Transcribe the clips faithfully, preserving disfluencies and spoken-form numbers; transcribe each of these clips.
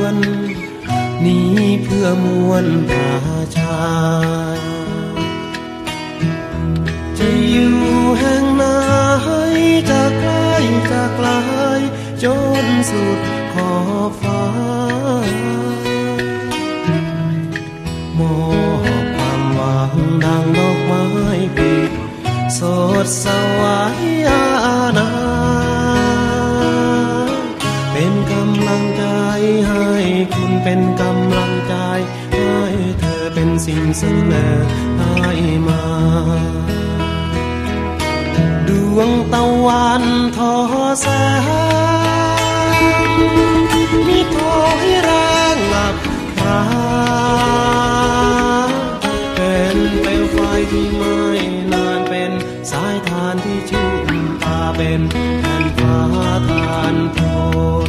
วนนี้เพื่อมวลประชาจะอยู่แห่งไหนจะไกลจะไกลจนสุดขอบฟ้ามอบความหวังดังดอกไม้ปิดสดสวายอาณาเป็นกำลังใจให้คุณเป็นกำลังใจให้เธอเป็นสิ่งเสนอให้มาดวงตะวันทอแสงมีทอให้แรงหลับพรางเป็นเปลวไฟที่ไม่นานเป็นสายทานที่ชุ่มตาเป็นแผ่นฟ้าทานทน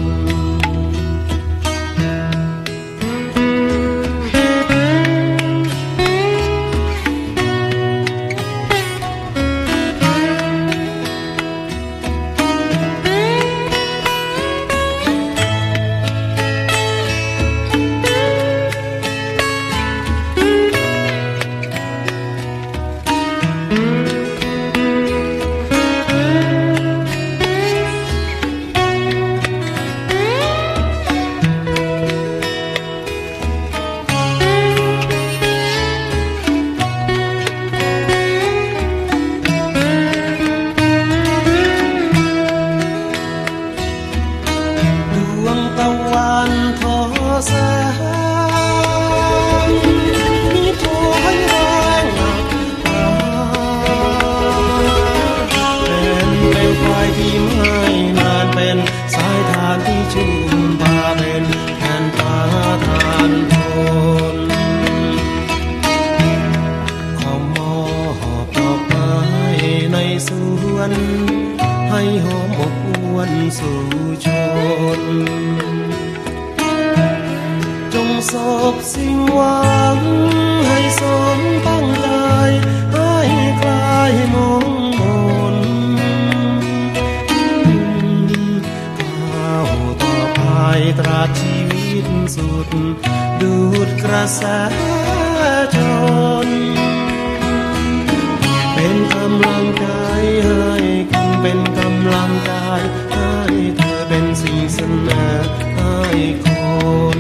ให้หอมอบอวนสู่ชนจงสบสิ่งหวังให้สมตั้งใจให้คลายมองมนก้าวต่อไปตราบชีวิตสุดดูดกระแสชนเป็นกำลังใจให้คุณเป็นกำลังใจให้เธอเป็นสิ่งเสนอให้คน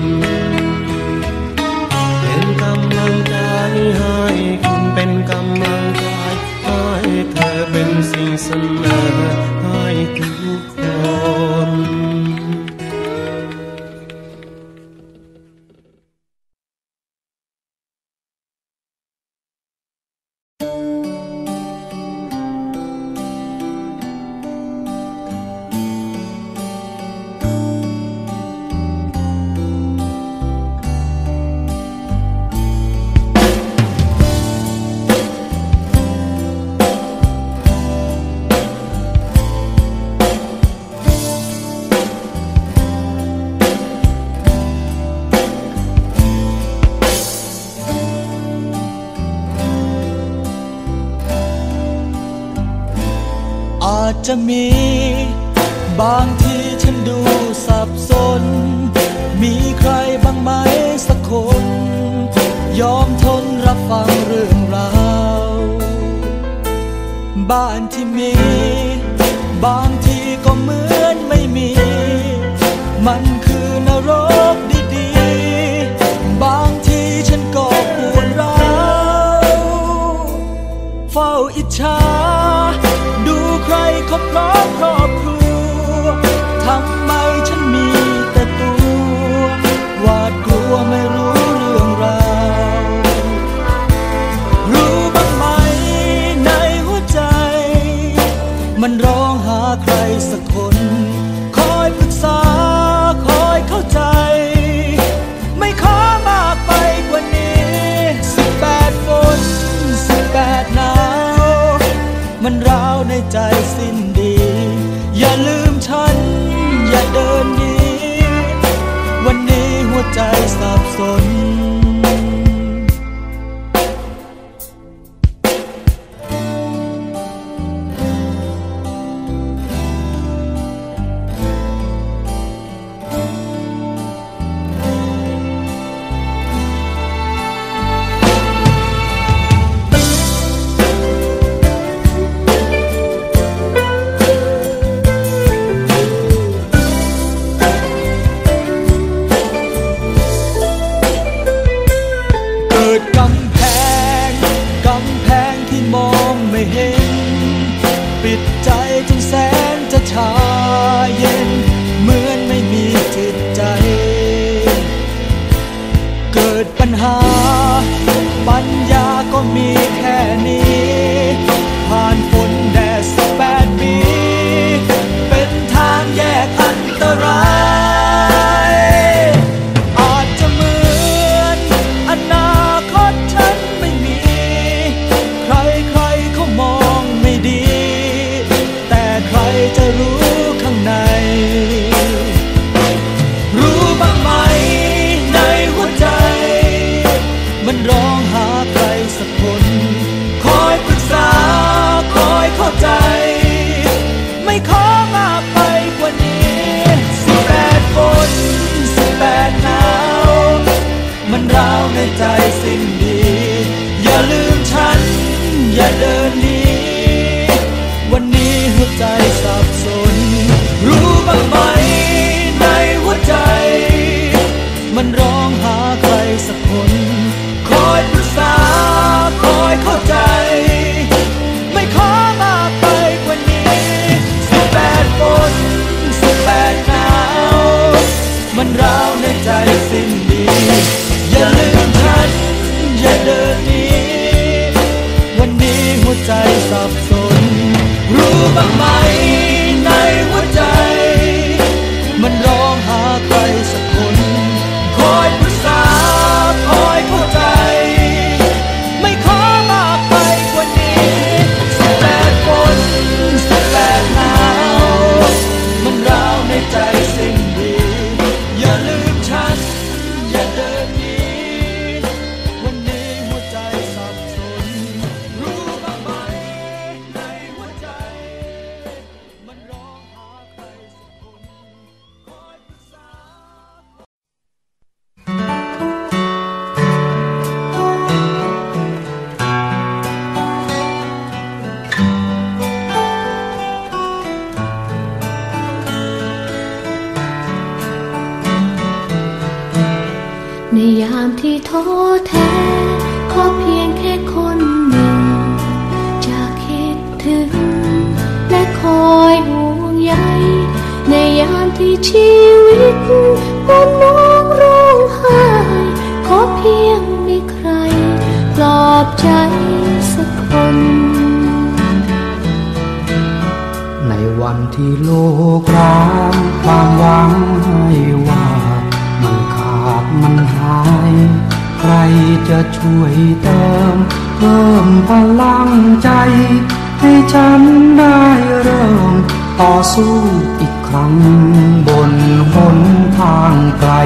เป็นกำลังใจให้คุณเป็นกำลังใจให้เธอเป็นสิ่งเสนอให้ทุกคนจะมีบางทีฉันดูสับสนมีใครบ้างไหมสักคนยอมทนรับฟังเรื่องราวบ้านที่มีบางทีก็เหมือนไม่มีมันคือนรกดีๆบางทีฉันก็ปวดร้าวเฝ้าอิจฉาดูใครคบครองครอบครัวทำไมฉันมีแต่ตัวหวาดกลัวไม่รู้เรื่องราวรู้บ้างไหมในหัวใจมันร้องหาใครสักคนคอยปรึกษาคอยเข้าใจไม่ขอมากไปกว่านี้สิบแปดฝนสิบแปดหนาวมันร้าวในใจสิ้นดีอย่าลืมฉันอย่าเดินหนีวันนี้หัวใจสับสนองหาใครสักคนคอยปรึกษาคอยเข้าใจไม่ขอมากไปกว่านี้สิบแปดฝนสิบแปดหนาวมันราวในใจสิ้นดีอย่าลืมฉันอย่าเดินหนีวันนี้หัวใจสับสนรู้บ้างไหมในหัวใจมันร้องหาใครสักคนคอยปรึกษาคอยเข้าใจไม่ขอมากไปกว่านี้สิบแปดฝนสิบแปดหนาวมันราวในใจสิ้นดีอย่าลืมฉันอย่าเดินหนีวันนี้หัวใจสับสนรู้บ้างไหมในหัวใจมันร้องหาใครสักคนคอยปรึกษาคอยเข้าใจไม่ขอมากไปกว่านี้สิบแปดฝนสิบแปดหนาวมันราวในใจสิ้นดีอย่าลืมฉันอย่าเดินหนีวันนี้หัวใจสับสนรู้บ้างไหมในหัวใจมันร้องหาใครสักคนคอยปรึกษาในยามที่ท้อแท้ขอเพียงแค่คนหนึ่งจะคิดถึงและคอยห่วงใยในยามที่ชีวิตมันน้องร้องไห้ขอเพียงมีใครปลอบใจสักคนในวันที่โลกร้างความหวังให้ว่ามันขาดมันหายใครจะช่วยเติมเพิ่มพลังใจให้ฉันได้เริ่มต่อสู้อีกครั้งบนหนทางไกล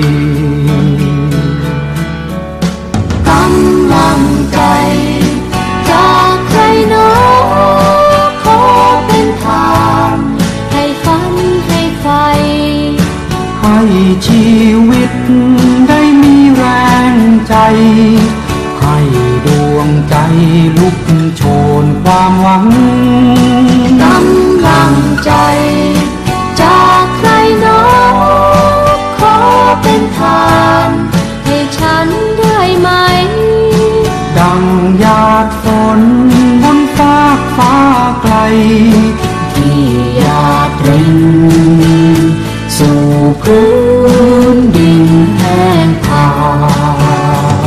กำลังใจจากใครหนอขอเป็นทางให้ฝันให้ไฟให้ชีวิตได้มีแรงใจให้ดวงใจลุกโชนความหวังกำลังใจจากใครหนอขอเป็นทางให้ฉันได้ไหมดังหยาดฝนบนฟากฟ้าไกลที่หยาดรินสู่พื้นดินแห้งผาก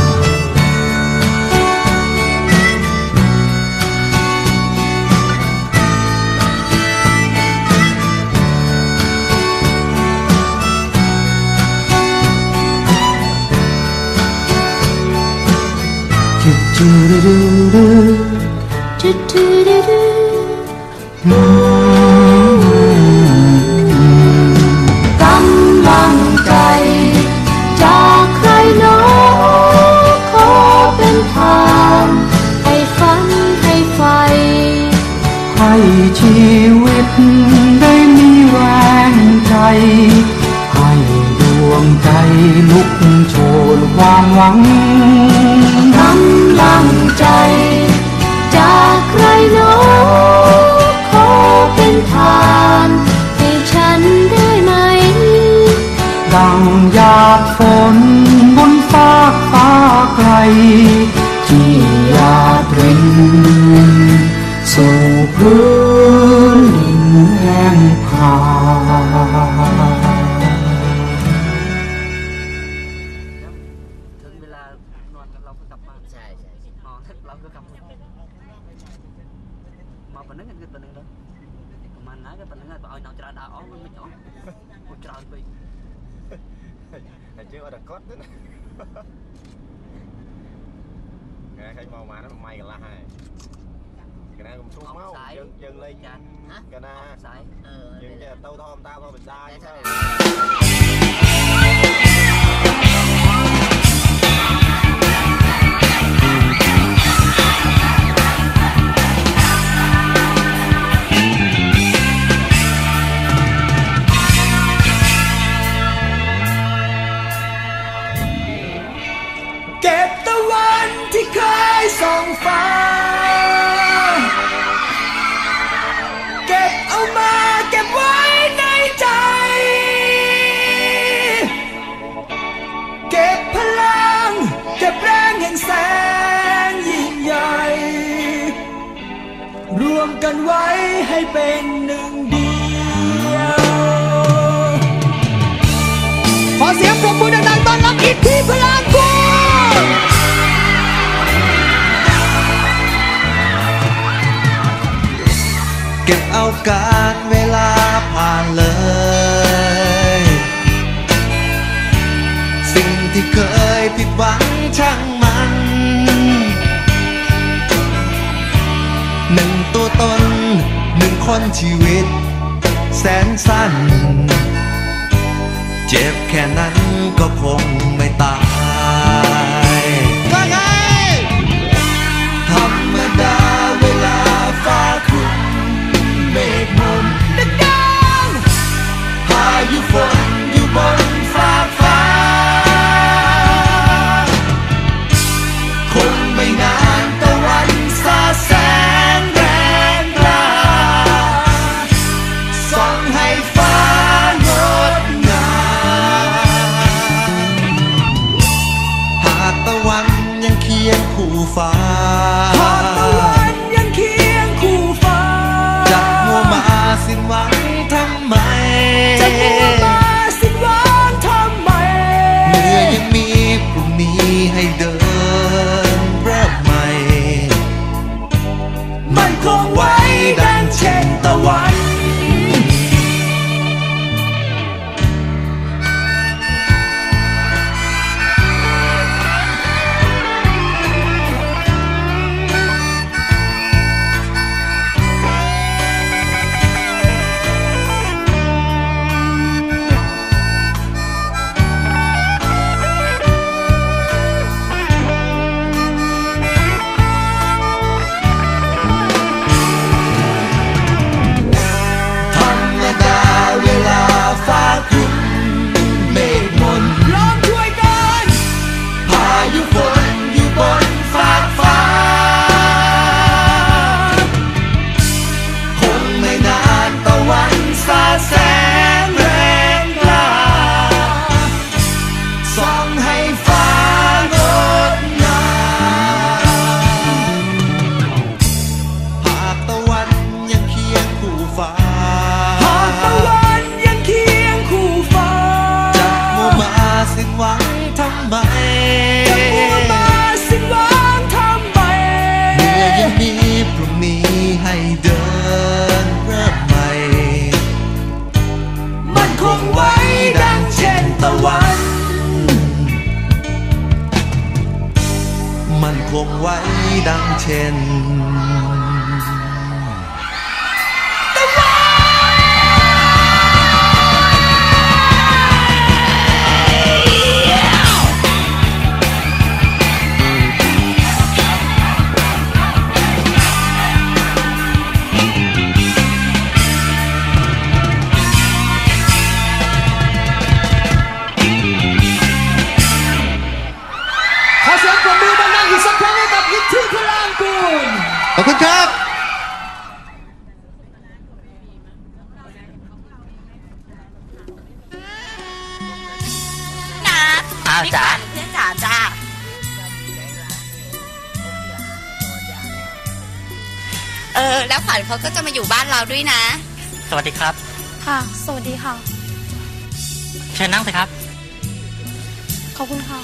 จูดูดูจูดูดูดูกำลังใจจากใครหนอขอเป็นทางให้ฝันให้ไฟให้ชีวิตได้มีแรงใจให้ดวงใจลุกโชนความหวังกำลังใจจากใครหนอขอเป็นทางให้ฉันได้ไหมดังหยาดฝนบนฟากฟ้าไกลที่หยาดรินสู่พื้นดินแห้งผาก chứ ở cốt nữa cái khai màu mà nó mày cả là hai cái này cũng sung máu chân chân lên cái na chân cái tao thom tao thôi mình sai sao กันไว้ให้เป็นหนึ่งเดียวขอเสียงปรบมือดังๆต้อนรับอิทธิพลังกูเก็บเอาการเวลาผ่านเลยสิ่งที่เคยผิดหวังช่างมันหนึ่งตัวตนหนึ่งคนชีวิตแสนสั้นเจ็บแค่นั้นก็คงไม่ตายว่าไงธรรมดาเวลาฟ้าครึ้มเมฆมนดังๆพายุฝนอยู่บนฟ้าฟ้าคงไม่นานตะวันสาดแสงแรงกล้าส่องให้ฟ้างดงามหากตะวันยังเคียงคู่ฟ้าหากตะวันยังเคียงคู่ฟ้าจะมัวมาสิ้นหวังทำไมจะมัวมาสิ้นหวังทำไมเมื่อยังมีพรุ่งนี้ให้เดินเริ่มใหม่มันคงไว้ดังเช่นตะวันมันคงไว้ดังเช่นขอบคุณครับนะอ้าวจ๋าเพื่อนจ๋าจ้าเออแล้วขวัญเขาก็จะมาอยู่บ้านเราด้วยนะสวัสดีครับค่ะสวัสดีค่ะเชิญนั่งสิครับขอบคุณค่ะ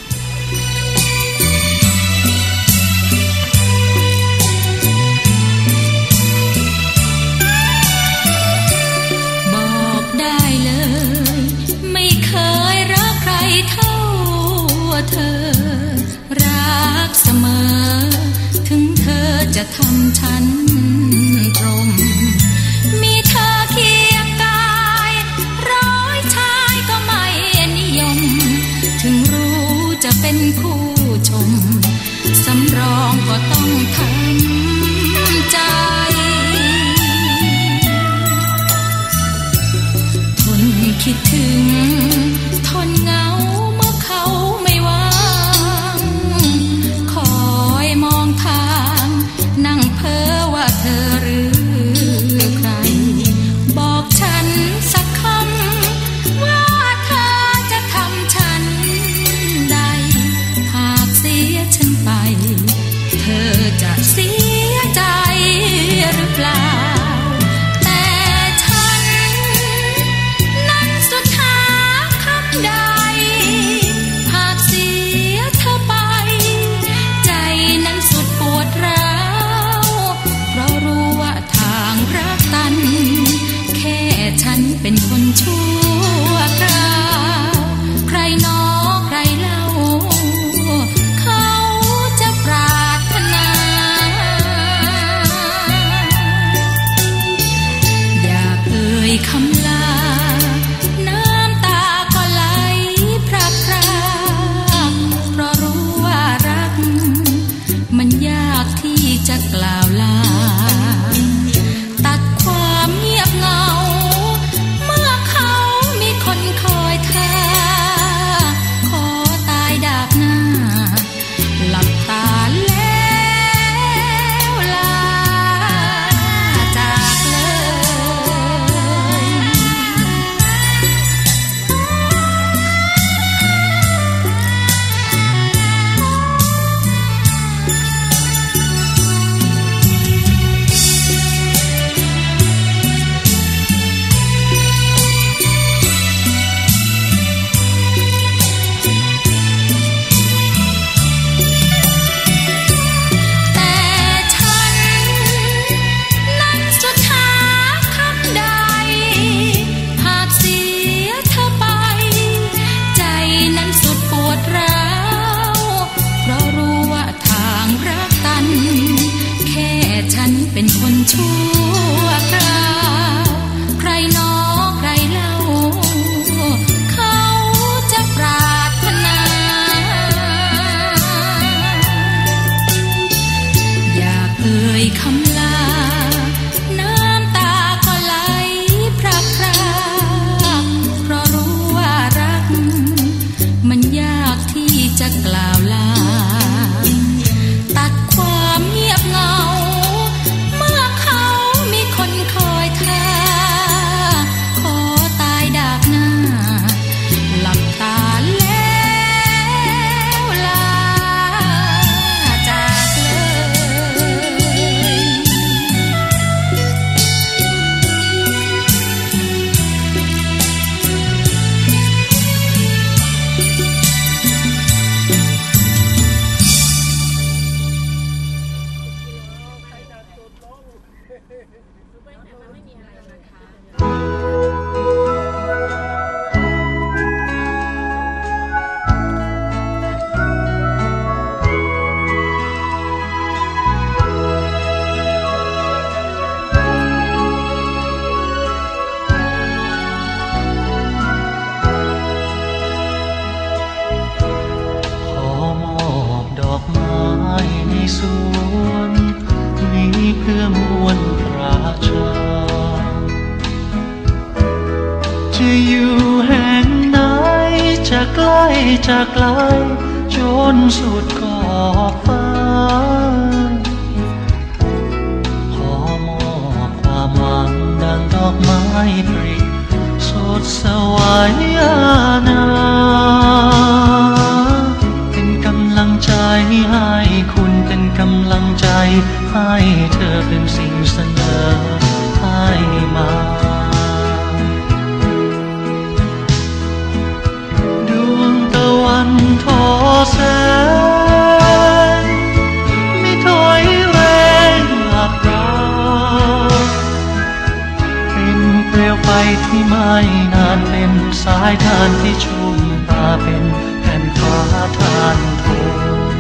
ได้เลยไม่เคยรักใครเท่าเธอรักเสมอถึงเธอจะทำฉันตรมมีเธอเคียงกายร้อยชายก็ไม่นิยมถึงรู้จะเป็นคู่ชมสำรองก็ต้องทำใจคิดถึงทนเหงาเมื่อเขาไม่ว่างคอยมองทางนั่งเพ้อว่าเธอหรือใครบอกฉันสักคำว่าเธอจะทำฉันใดหากเสียฉันไปเธอจะเสีมันยากที่จะกล่าวลาตัดความเงียบเหงาเมื่อเขามีคนคอยท่าขอตายดาบหน้าหลับตาแล้วลาจากเลยเป็นคนชั่วคราวใครหนอใครเล่าเขาจะปรารถนาอยากเอ่ยคำลาน้ำตาก็ไหลพรากพรากเพราะรู้ว่ารักมันยากที่จะกล่าวลาตัดความเงียบเหงาคนคอยท่าขอตายดาบหน้าหลับตาแล้วลาจากเลยสวนนี้เพื่อมวลประชาจะอยู่แห่งไหนจะใกล้จะไกลจนสุดขอบฟ้าขอมอบความหวังดังดอกไม้ปริสดสวายอาณาเป็นกำลังใจให้คุณเป็นกำลังใจให้เธอเป็นสิ่งเสนอให้มาดวงตะวันทอแสงไม่ถอยแรงหักราวเป็นเปลวไฟที่ไม่นานเป็นสายทานที่ชุ่มตาเป็นแผ่นฟ้าทานทน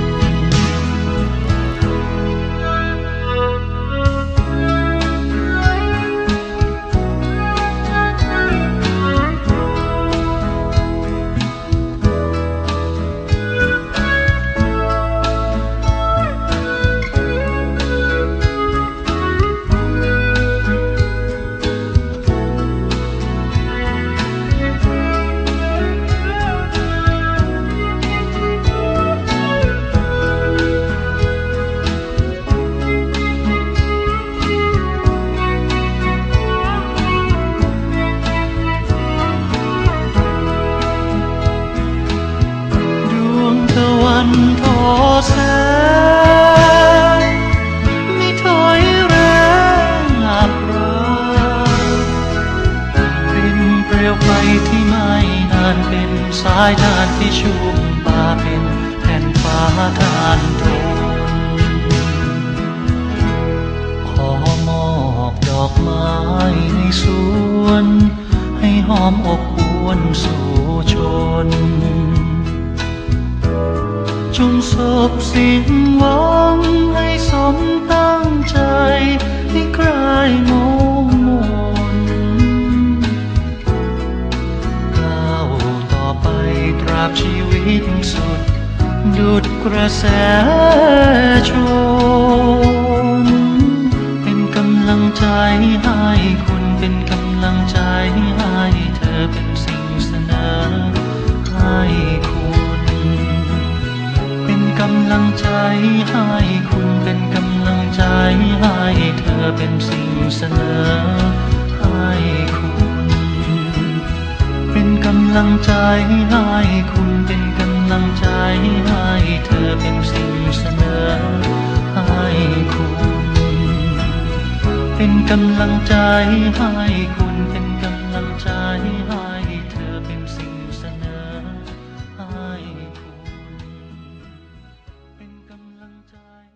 ทอแสงไม่ถอยแรงหักราวเป็นเปลวไฟที่ไม่นานเป็นสายทานที่ชุ่มบาเป็นแผ่นฟ้าทานทนขอมอบดอกไม้ในสวนให้หอมอบอวลสู่ชนจงสบสิ้นหวังให้สมตั้งใจให้คลายมองมนก้าวต่อไปตราบชีวิตสุดดุจกระแสชนเป็นกำลังใจให้คุณเป็นกำลังใจให้เธอเป็นสิ่งเสนอให้คุณเป็นกำลังใจให้คุณเป็นกำลังใจให้เธอเป็นสิ่งเสนอให้คุณเป็นกำลังใจให้คุณเป็นกำลังใจให้เธอเป็นสิ่งเสนอให้คุณเป็นกำลังใจให้คุณเป็นกำลังใจให้เธอเป็นสิ่งเสนอให้คุณเป็นกำลังใจ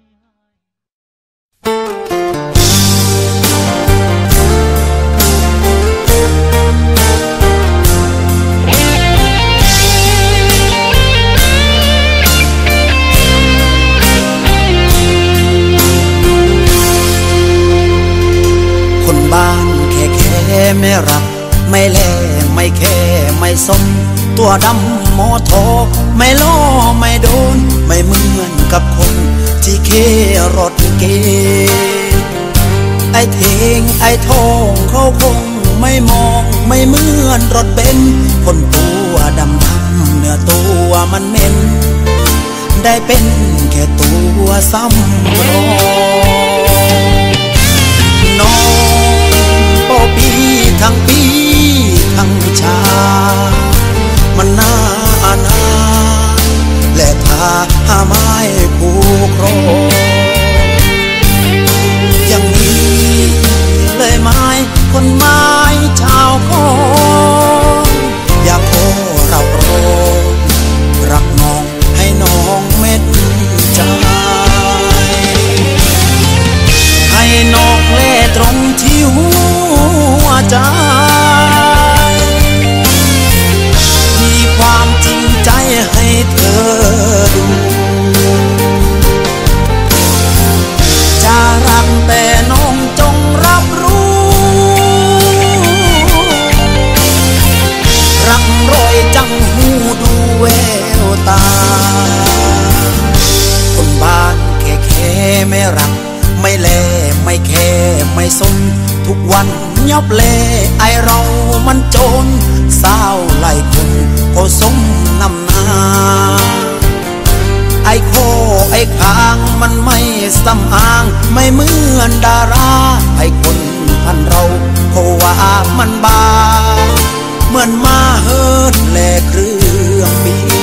ไม่รักไม่แลไม่แค่ไม่สมตัวดำโมโทไม่ล้อไม่โดนไม่เหมือนกับคนที่เครถเกไอ้เทงไอ้ทองเขาคงไม่มองไม่เหมือนรถเบนซ์คนตัวดำดำเนื้อตัวมันเหม็นได้เป็นแค่ตัวซ้ำรองน้องโปปีทั้งปีทั้งชามันน่าอาณาและพาหาไม้ผูกครองอย่างนี้เลยไม้คนไม้ชาวคองอยากขอรับรองรักน้องให้น้องเม็ดใจให้น้องเล่ตรงที่หัวใจมีความจริงใจให้เธอดูจะรักแต่น้องจงรับรู้รักรอยจังหูดูแววตาคนบ้านแค่แค่ไม่รักไม่แลไม่แค่ไม่สนทุกวันยับเล่ไอเรามันโจรสาวไล่คนก็สมนำหน้าไอโคไอคางมันไม่สำอางไม่เหมือนดาราไอคนพันเราเพราะว่ามันบาเหมือนมาเฮิร์ตแลเครื่องบิน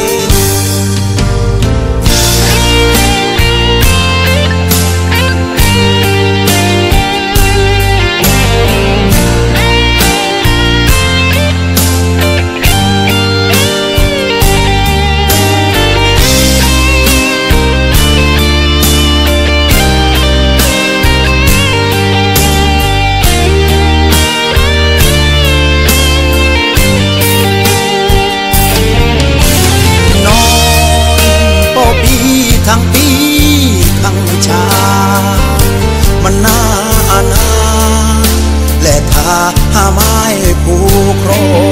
ทั้งปีทั้งชามันน่าอาณาและพาหาไม้ผูกครอง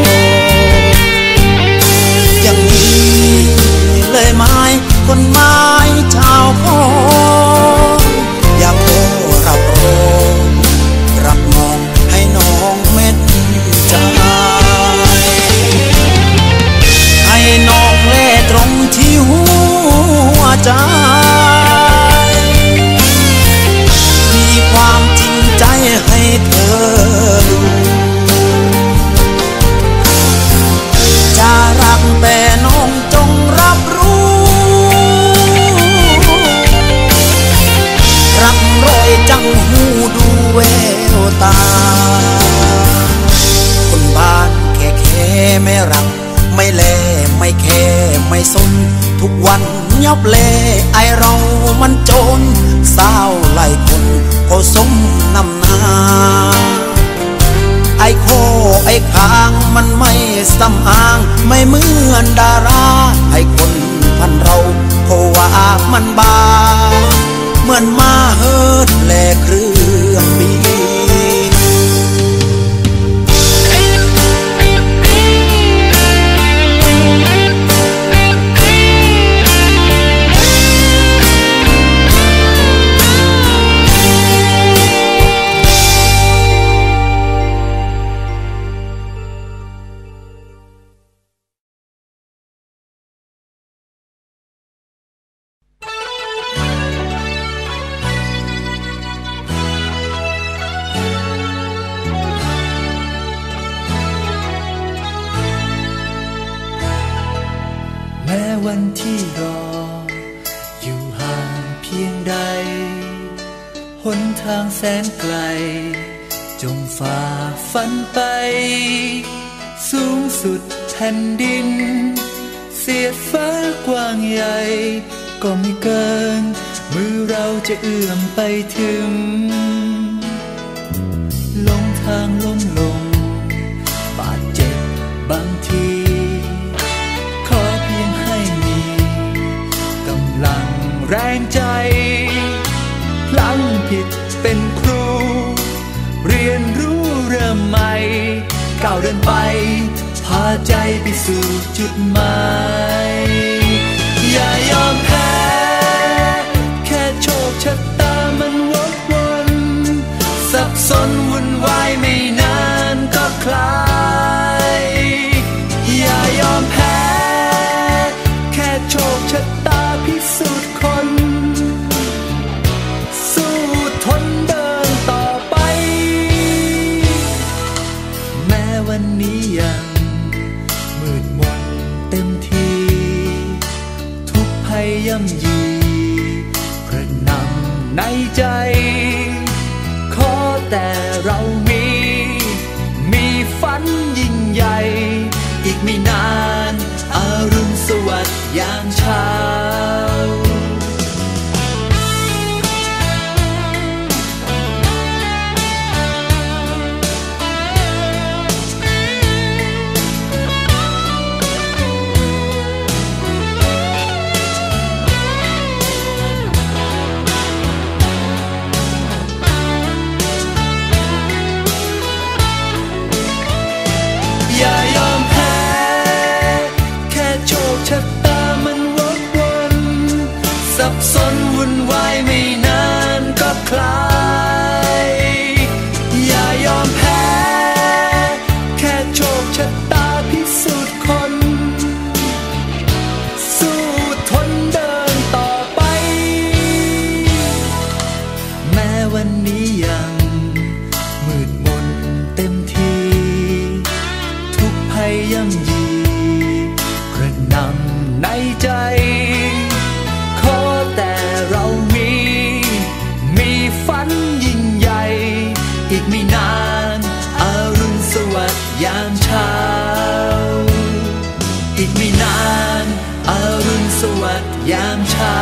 อย่างนี้เลยไม้คนไม้ชาวคองอยากขอรับรองรักน้องให้น้องเม็ดใจให้น้องเล่ตรงที่หัวใจมีความจริงใจให้เธอดูจะรักแต่น้องจงรับรู้รักรอยจังหูดูแววตาคนบ้านแค่แค่ไม่รักไม่แลไม่แค่ไม่สนทุกวันยับเล่ไอเรามันโจรสาวไล่คนก็สมนำหน้าไอโคไอคางมันไม่สำอางไม่เหมือนดาราไอคนพันเราเพราะว่ามันบาเหมือนมาเฮิร์ตแลเครื่องบินเวันที่รออยู่ห่างเพียงใดหนทางแสนไกลจงฝ่าฟันไปสูงสุดแผ่นดินเสียดฟ้ากว้างใหญ่ก็ไม่เกินมือเราจะเอื้อมไปถึงลงทางล้มลงบาดเจ็บบางทีขอเพียงให้มีกำลังแรงใจพลั้งผิดเป็นครูเรียนรู้เริ่มใหม่ก้าวเดินไปพาใจไปสู่จุดหมายอย่ายอมแพ้แค่โชคชะตามันวกวนสับสนวุ่นวายไม่นานก็คลายอย่ายอมแพ้แค่โชคชะตาพิสูจน์คนสู้ทนเดินต่อไปแม้วันนี้ยังมืดมนเต็มทีทุกภัยย่ำยีกระหน่ำในใจขอแต่เรามีมีฝันยิ่งใหญ่อีกไม่นานอรุณสวัสดิ์ยามเช้าอย่ายอมแพ้แค่โชคชะตามันวกวนสับสนวุ่นวายไม่นานก็คลายอย่ายอมแพ้แค่โชคชะตาพิสูจน์คนสู้ทนเดินต่อไปแม้วันนี้ยังมืดมนเต็มทีให้ย่ำยีกระหน่ำในใจขอแต่เรามีมีฝันยิ่งใหญ่อีกไม่นานอรุณสวัสดิ์ยามเช้าอีกไม่นานอรุณสวัสดิ์ยามเช้า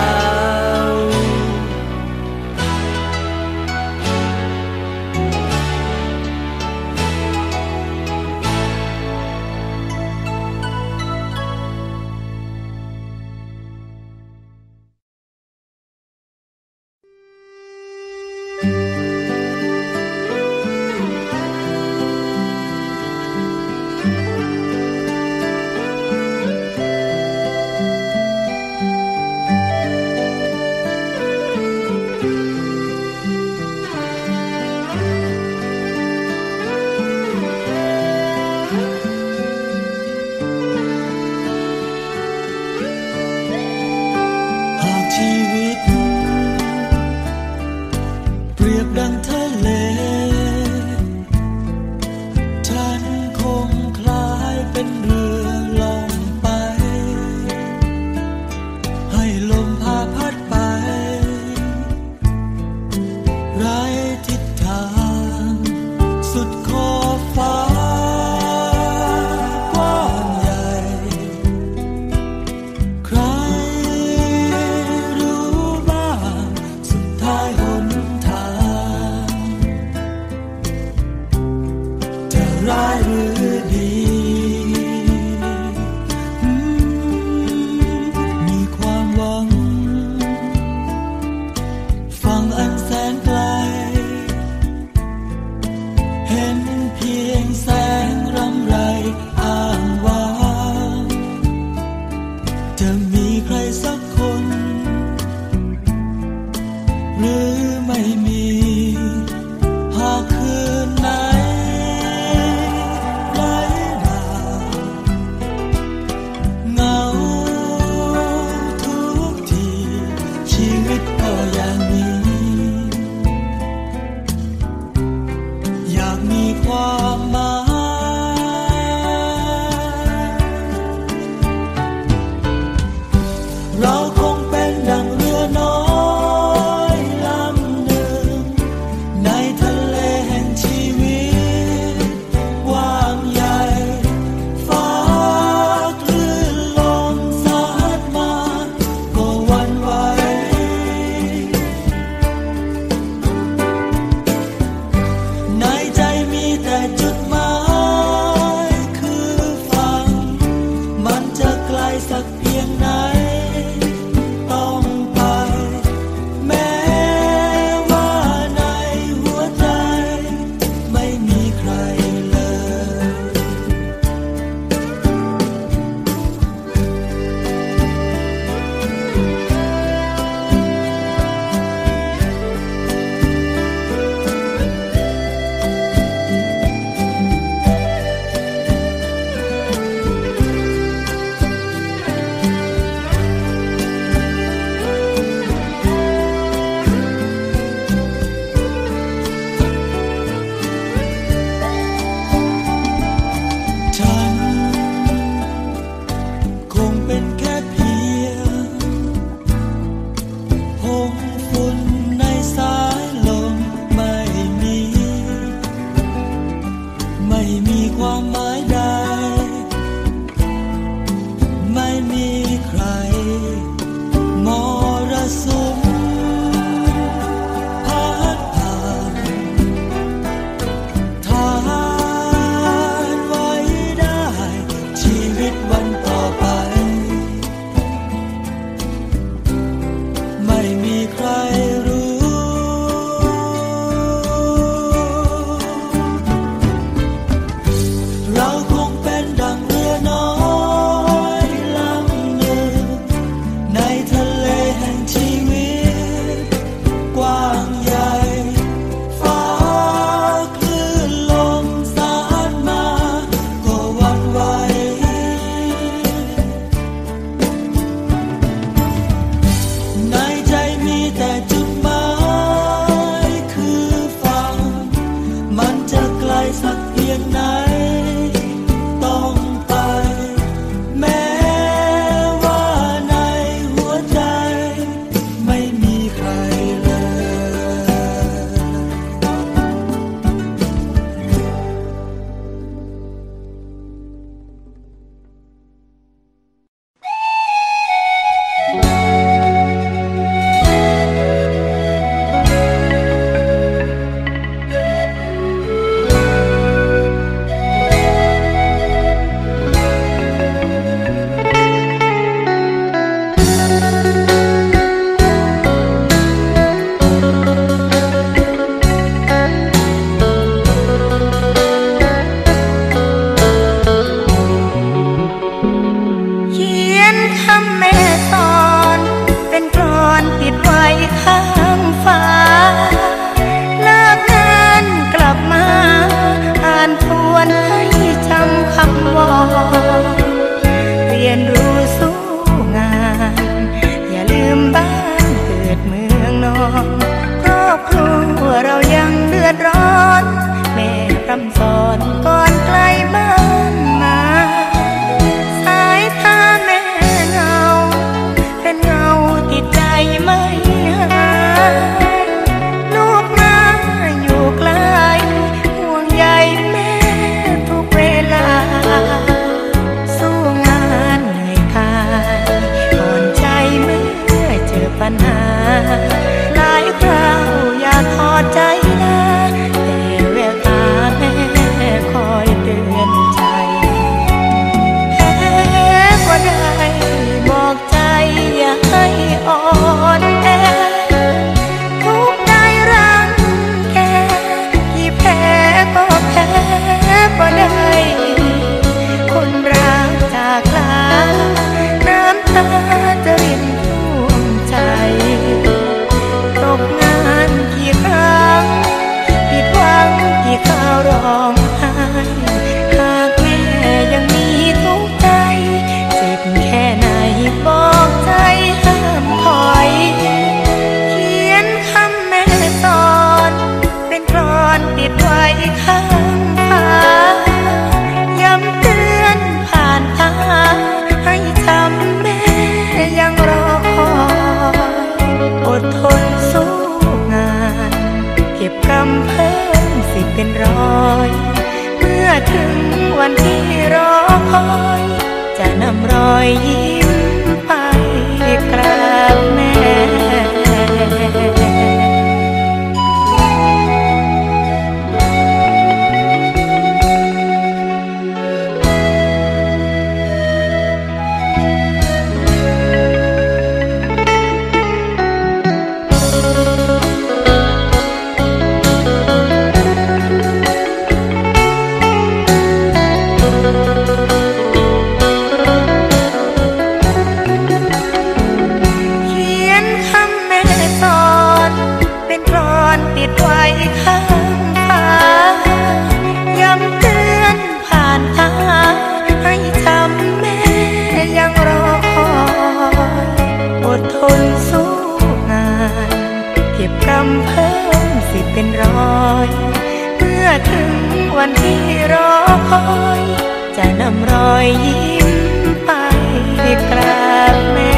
รติดไว้ข้างฟ้าย้ำเตือนผ่านตาให้จำแม่ยังรอคอยอดทนสู้งานเก็บกำเพิ่มสิเป็นร้อยเมื่อถึงวันที่รอคอยจะนำรอยยิ้มไปกราบแม่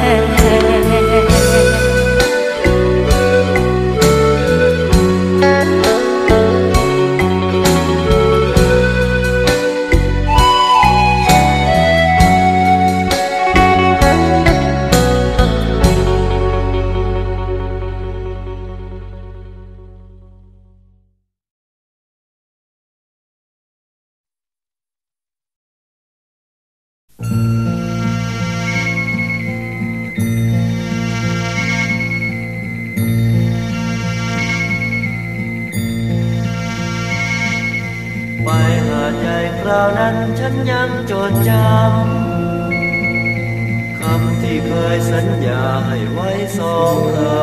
ไปหาดใหญ่คราวนั้นฉันยังจดจำคำที่เคยสัญญาให้ไว้สองเรา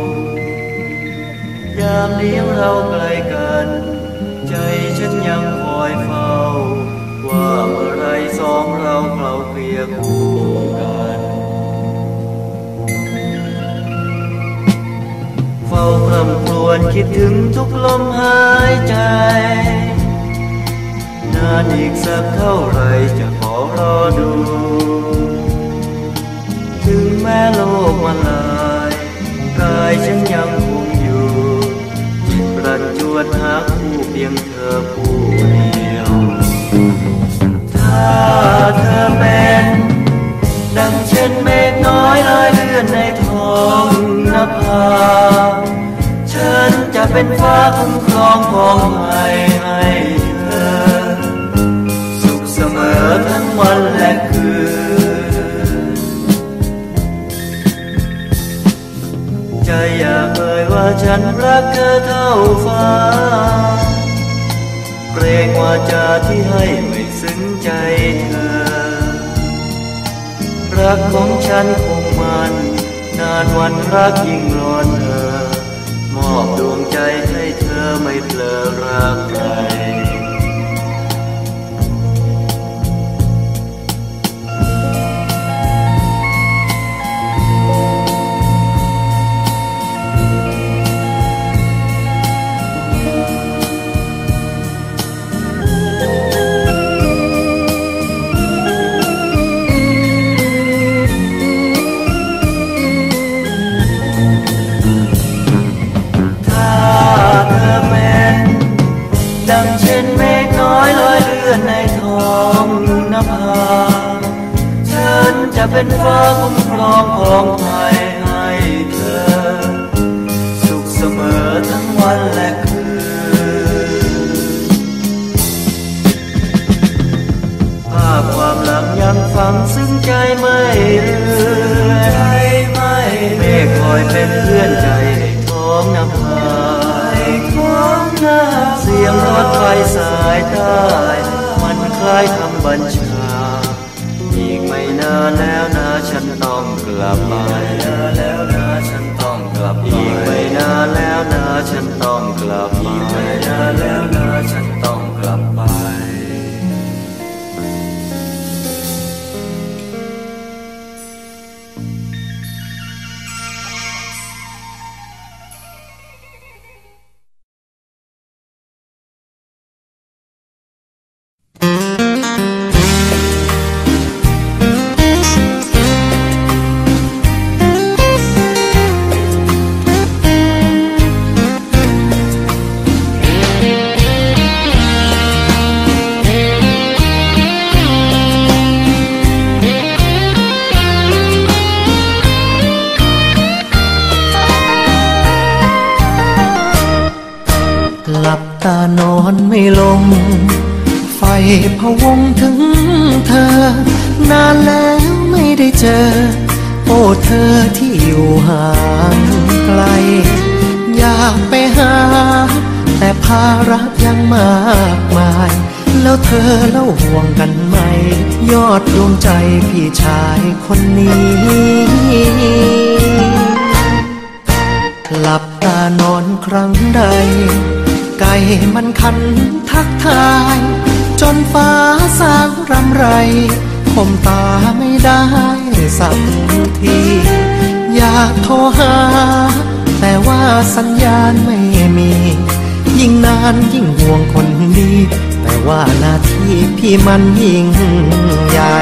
ยามนี้เราไกลกันใจฉันยังคอยเฝ้าว่าเมื่อไรสองเราเคล้าเคลียคู่กันเฝ้าคร่ำครวญคิดถึงทุกลมหายใจนานอีกสักเท่าไรจะขอรอดูถึงแม้โลกมันลายกายฉันยังคงอยู่จิตรันจวนหาคู่เพียงเธอผู้เดียวถ้าเธอเป็นดังเช่นเมฆน้อยลอยเลื่อนในท้องนภาฉันจะเป็นฟ้าคุ้มครองของให้ให้เธอสุขเสมอทั้งวันและคืนใจอยากเอ่ยว่าฉันรักเธอเท่าฟ้าเกรงว่าจาที่ให้ไม่ซึ้งใจเธอรักของฉันคงมันนานวันรักยิ่งร้อนเธอมอบดวงใจให้เธอไม่เผลอรักใครดังเช่นเมฆน้อยลอยเลื่อนในท้องนภาฉันจะเป็นฟ้าคุ้มครองของภัยให้เธอสุขเสมอทั้งวันและคืนภาพความหลังยังฝังซึ้งใจไม่เลือนเมฆคอยเป็นเพื่อนใจในท้องนภาเสียงรถไฟสายใต้มันคล้ายคำบัญชาอีกไม่นานแล้วนะฉันต้องกลับไปแล้วนะฉันต้องกลับอีกไม่นานแล้วนะฉันต้องกลับอีกไม่นานแล้วนะฉันต้องกลับไปหลับตานอนไม่ลงไฟพะวงถึงเธอนานแล้วไม่ได้เจอโอ้เธอที่อยู่ห่างไกลอยากไปหาแต่ภาระยังมากมายแล้วเธอเล่าห่วงกันไหมยอดดวงใจพี่ชายคนนี้หหลับตานอนครั้งใดไก่มันคันทักทายจนฟ้าสางรำไรคมตาไม่ได้สักทีอยากโทรหาแต่ว่าสัญญาณไม่มียิ่งนานยิ่งห่วงคนดีแต่ว่าหน้าที่พี่มันยิ่งใหญ่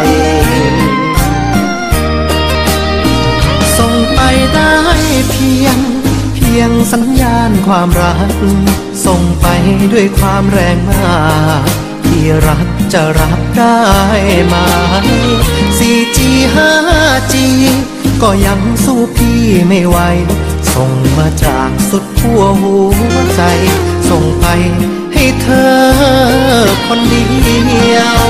ส่งไปได้เพียงเพียงสัญญาณความรักส่งไปด้วยความแรงมากที่รักจะรับได้ไหม โฟร์จี ไฟว์จี ก็ยังสู้พี่ไม่ไหวส่งมาจากสุดขั้วหัวใจส่งไปให้เธอคนเดียว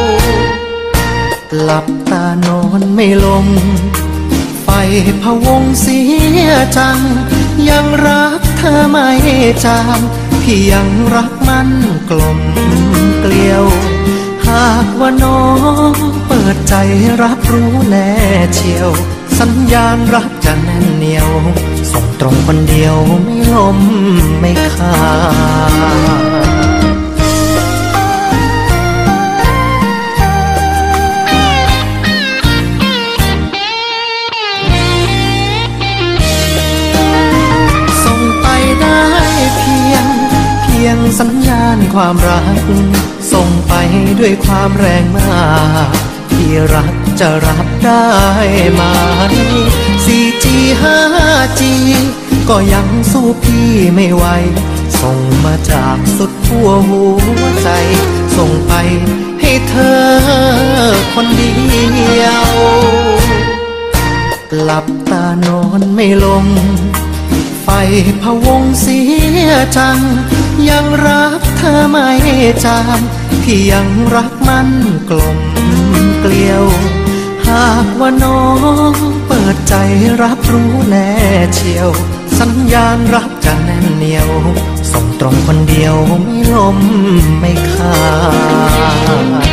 หลับตานอนไม่ลงไฟพะวงเสียจังยังรักเธอไม่จางพี่ยังรักมันกลมเกลียวหากว่าน้องเปิดใจรับรู้แน่เชียวสัญญาณรักจะแน่นเหนียวส่งตรงคนเดียวไม่ลมไม่ขาดส่งไปได้เพียงเพียงสัญญาณความรักส่งไปด้วยความแรงมากที่รักจะรับได้ไหม โฟร์จี ไฟว์จี ก็ยังสู้พี่ไม่ไหวส่งมาจากสุดขั้วหัวใจส่งไปให้เธอคนเดียวหลับตานอนไม่ลงไฟพะวงเสียจังยังรักเธอไม่จางพี่ยังรักมันกลมเกลียวหากว่าน้องเปิดใจรับรู้แน่เชียวสัญญาณรักจะแน่นเหนียวส่งตรงคนเดียวไม่ลมไม่ขาด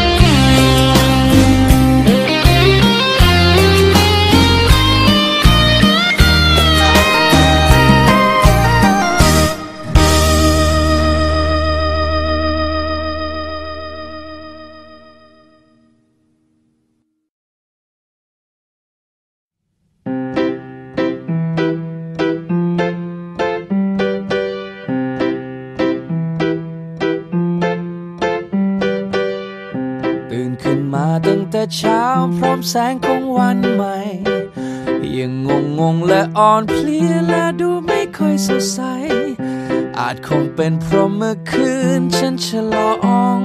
ตั้งแต่เช้าพร้อมแสงของวันใหม่ยังงงงงและอ่อนเพลียและดูไม่ค่อยสดใสอาจคงเป็นเพราะเมื่อคืนฉันฉลอง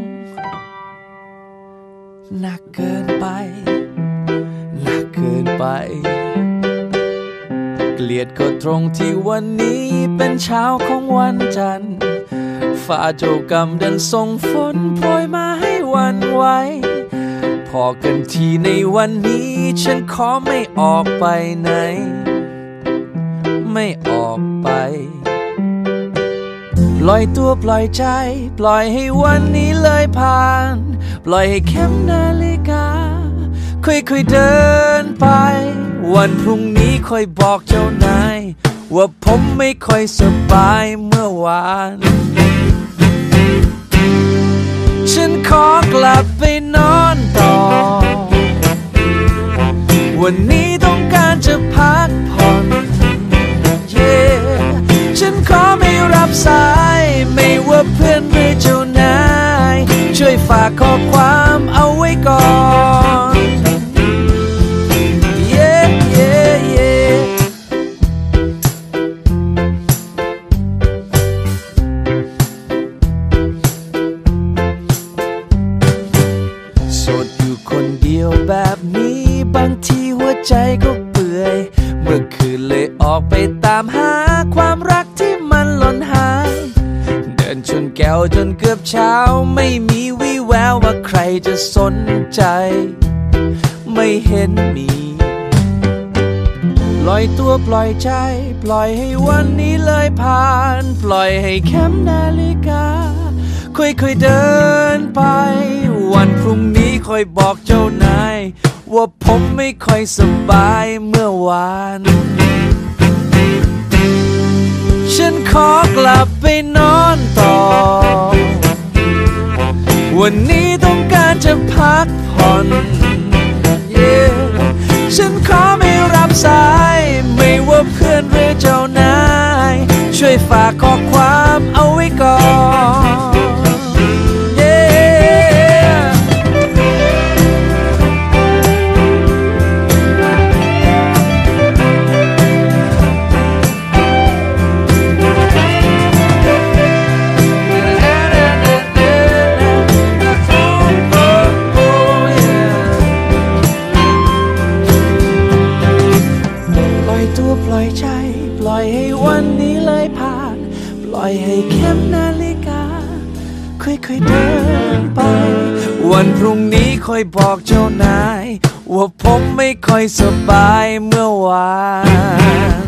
หนักเกินไปหนักเกินไปเกลียดก็ตรงที่วันนี้เป็นเช้าของวันจันทร์ฟ้าเจ้ากรรมดันส่งฝนโปรยมาให้หวั่นไหวพอกันทีในวันนี้ฉันขอไม่ออกไปไหนไม่ออกไปปล่อยตัวปล่อยใจปล่อยให้วันนี้เลยผ่านปล่อยให้เข็มนาฬิกาค่อยๆเดินไปวันพรุ่งนี้ค่อยบอกเจ้านายว่าผมไม่ค่อยสบายเมื่อวานฉันขอกลับไปนอนต่อวันนี้ต้องการจะพักผ่อน yeah. ฉันขอไม่รับสายไม่ว่าเพื่อนหรือเจ้านายช่วยฝากข้อความเอาไว้ก่อน yeah, yeah, yeah. โสดอยู่คนเดียวแบบนี้บางทีหัวใจก็เปื่อยเมื่อคืนเลยออกไปตามหาความรักที่มันหล่นหายเดินชนแก้วจนเกือบเช้าไม่มีวี่แววว่าใครจะสนใจไม่เห็นมีปล่อยตัวปล่อยใจปล่อยให้วันนี้เลยผ่านปล่อยให้เข็มนาฬิกาค่อยๆเดินไปวันพรุ่งนี้ค่อยบอกเจ้านายว่าผมไม่ค่อยสบายเมื่อวานขอกลับไปนอนต่อวันนี้ต้องการจะพักผ่อน yeah. ฉันขอไม่รับสายไม่ว่าเพื่อนหรือเจ้านายช่วยฝากข้อความเอาไว้ก่อนให้เข็มนาฬิกาค่อยๆเดินไปวันพรุ่งนี้ค่อยบอกเจ้านายว่าผมไม่ค่อยสบายเมื่อวาน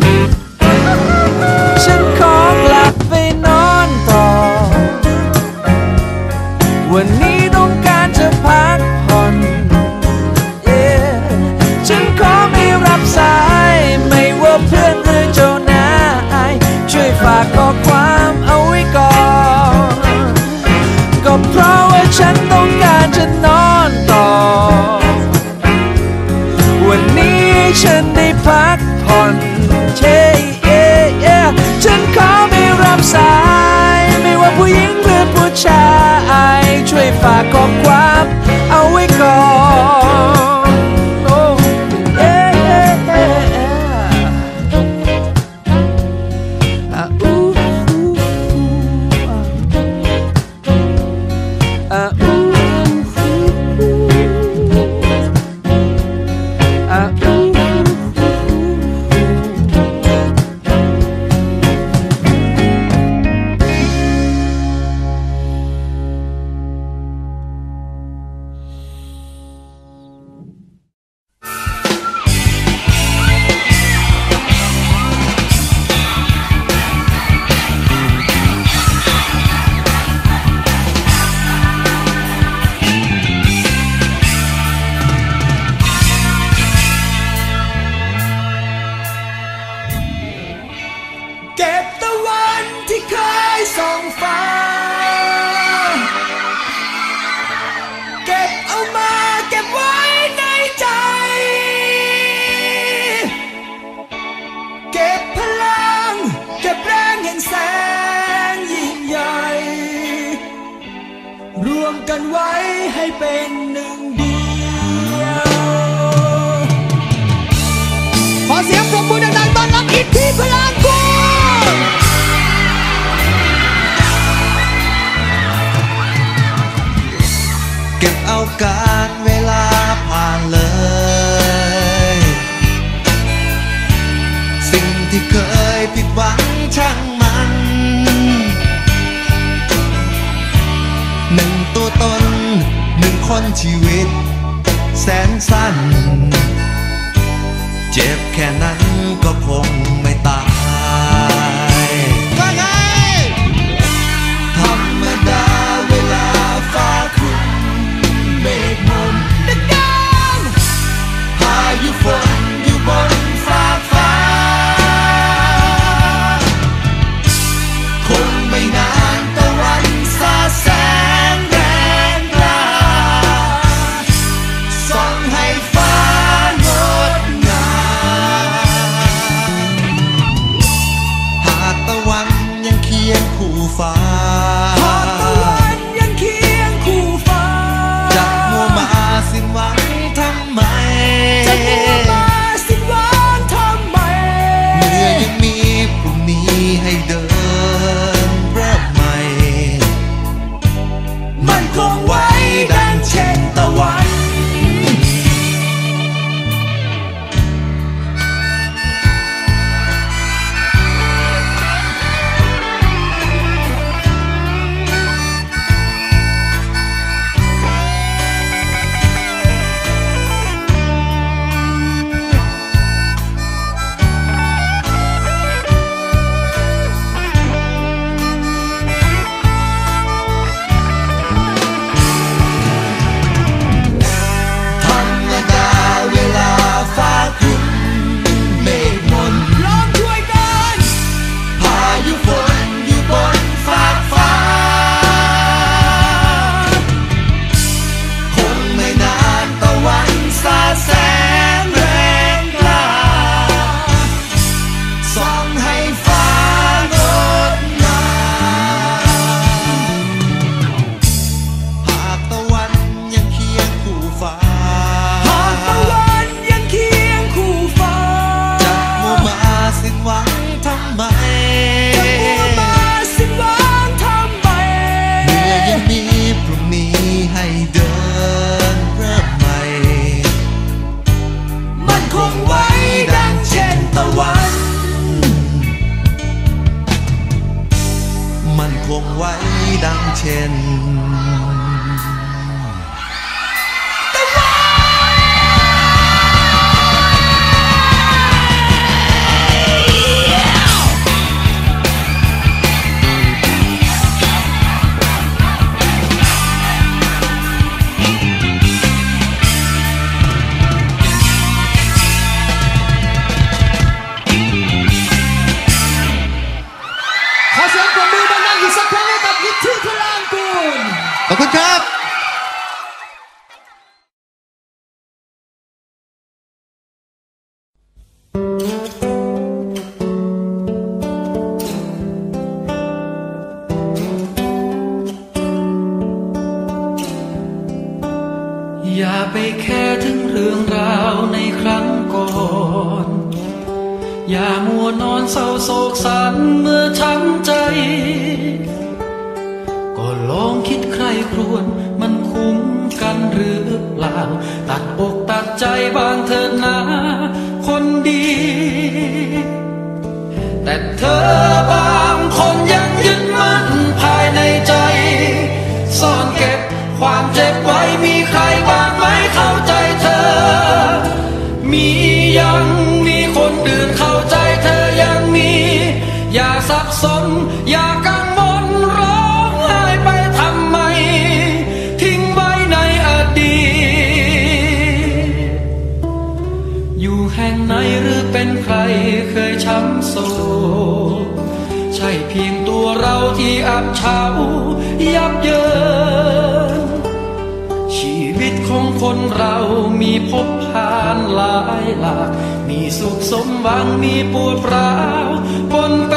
ฉันขอกลับไปนอนต่อวันนี้ต้องการจะพักผ่อน yeah. ฉันขอไม่รับสายไม่ว่าเพื่อนหรือเจ้านายช่วยฝากข้อความเอาไว้ก่อนก็เพราะว่าฉันต้องการจะนอนต่อวันนี้ฉันได้พักผ่อนเช่เย่เย่ฉันขอไม่รับสายไม่ว่าผู้หญิงหรือผู้ชายช่วยฝากข้อความเอาไว้ก่อนโอ้เย่เย่เย่อ่ะอู้กันไว้ให้เป็นหนึ่งเดียวขอเสียงปรบมือดังๆต้อนรับอิทธิพลังกูเก็บเอาการเวลาผ่านเลยสิ่งที่เคยผิดหวังช่างมันหนึ่งตัวตนหนึ่งคนชีวิตแสนสั้นเจ็บแค่นั้นก็คงไม่ตายว่าไงธรรมดาเวลาฟ้าครึ้มเมฆมนดังดังพายุฝนอยู่บนฟ้าฟ้าคงไม่นานตะวันสาดแสงแรงกล้าส่องให้ฟ้างดงามหากตะวันยังเคียงคู่ฟ้าหากตะวันยังเคียงคู่ฟ้าจะมัวมาสิ้นหวังทำไมจะมัวมาสิ้นหวังทำไมเมื่อยังมีพรุ่งนี้ให้เดินเริ่มใหม่มันคงไว้ดังเช่นตะวันส่องให้ฟ้างดงามหากตะวันยังเคียงคู่ฟ้าหากตะวันยังเคียงคู่ฟ้าจะมัวมาสิ้นหวังทำไมจะมัวมาสิ้นหวังทำไมเมื่อยังมีพรุ่งนี้ให้เดินเริ่มใหม่มันคงไว้ดังเช่นตะวันมันคงไว้ดังเช่นขอบคุณครับอย่าไปแค่ถึงเรื่องราวในครั้งก่อนอย่ามัวนอนเศร้าโศกสันเมื่อช้ำใจก็ลองคิดใครครวญมันคุ้มกันหรือเปล่าตัดอกตัดใจบางเถิดนะคนดีแต่เธอบางคนยังยึดมั่นภายในใจซ่อนเก็บความเจ็บไว้มีใครบ้างไหมเข้าใจเธอมียังมีคนอื่นเข้าใจเธอยังมีอย่าสับสนอย่ากังวลร้องไห้ไปทำไมทิ้งไว้ในอดีตอยู่แห่งไหนหรือเป็นใครเคยช้ำโศกใช่เพียงตัวเราที่อับเฉายับเยินชีวิตของคนเรามีภพผ่านหลายหลากมีสุขสมหวังมีปวดร้าวปนเป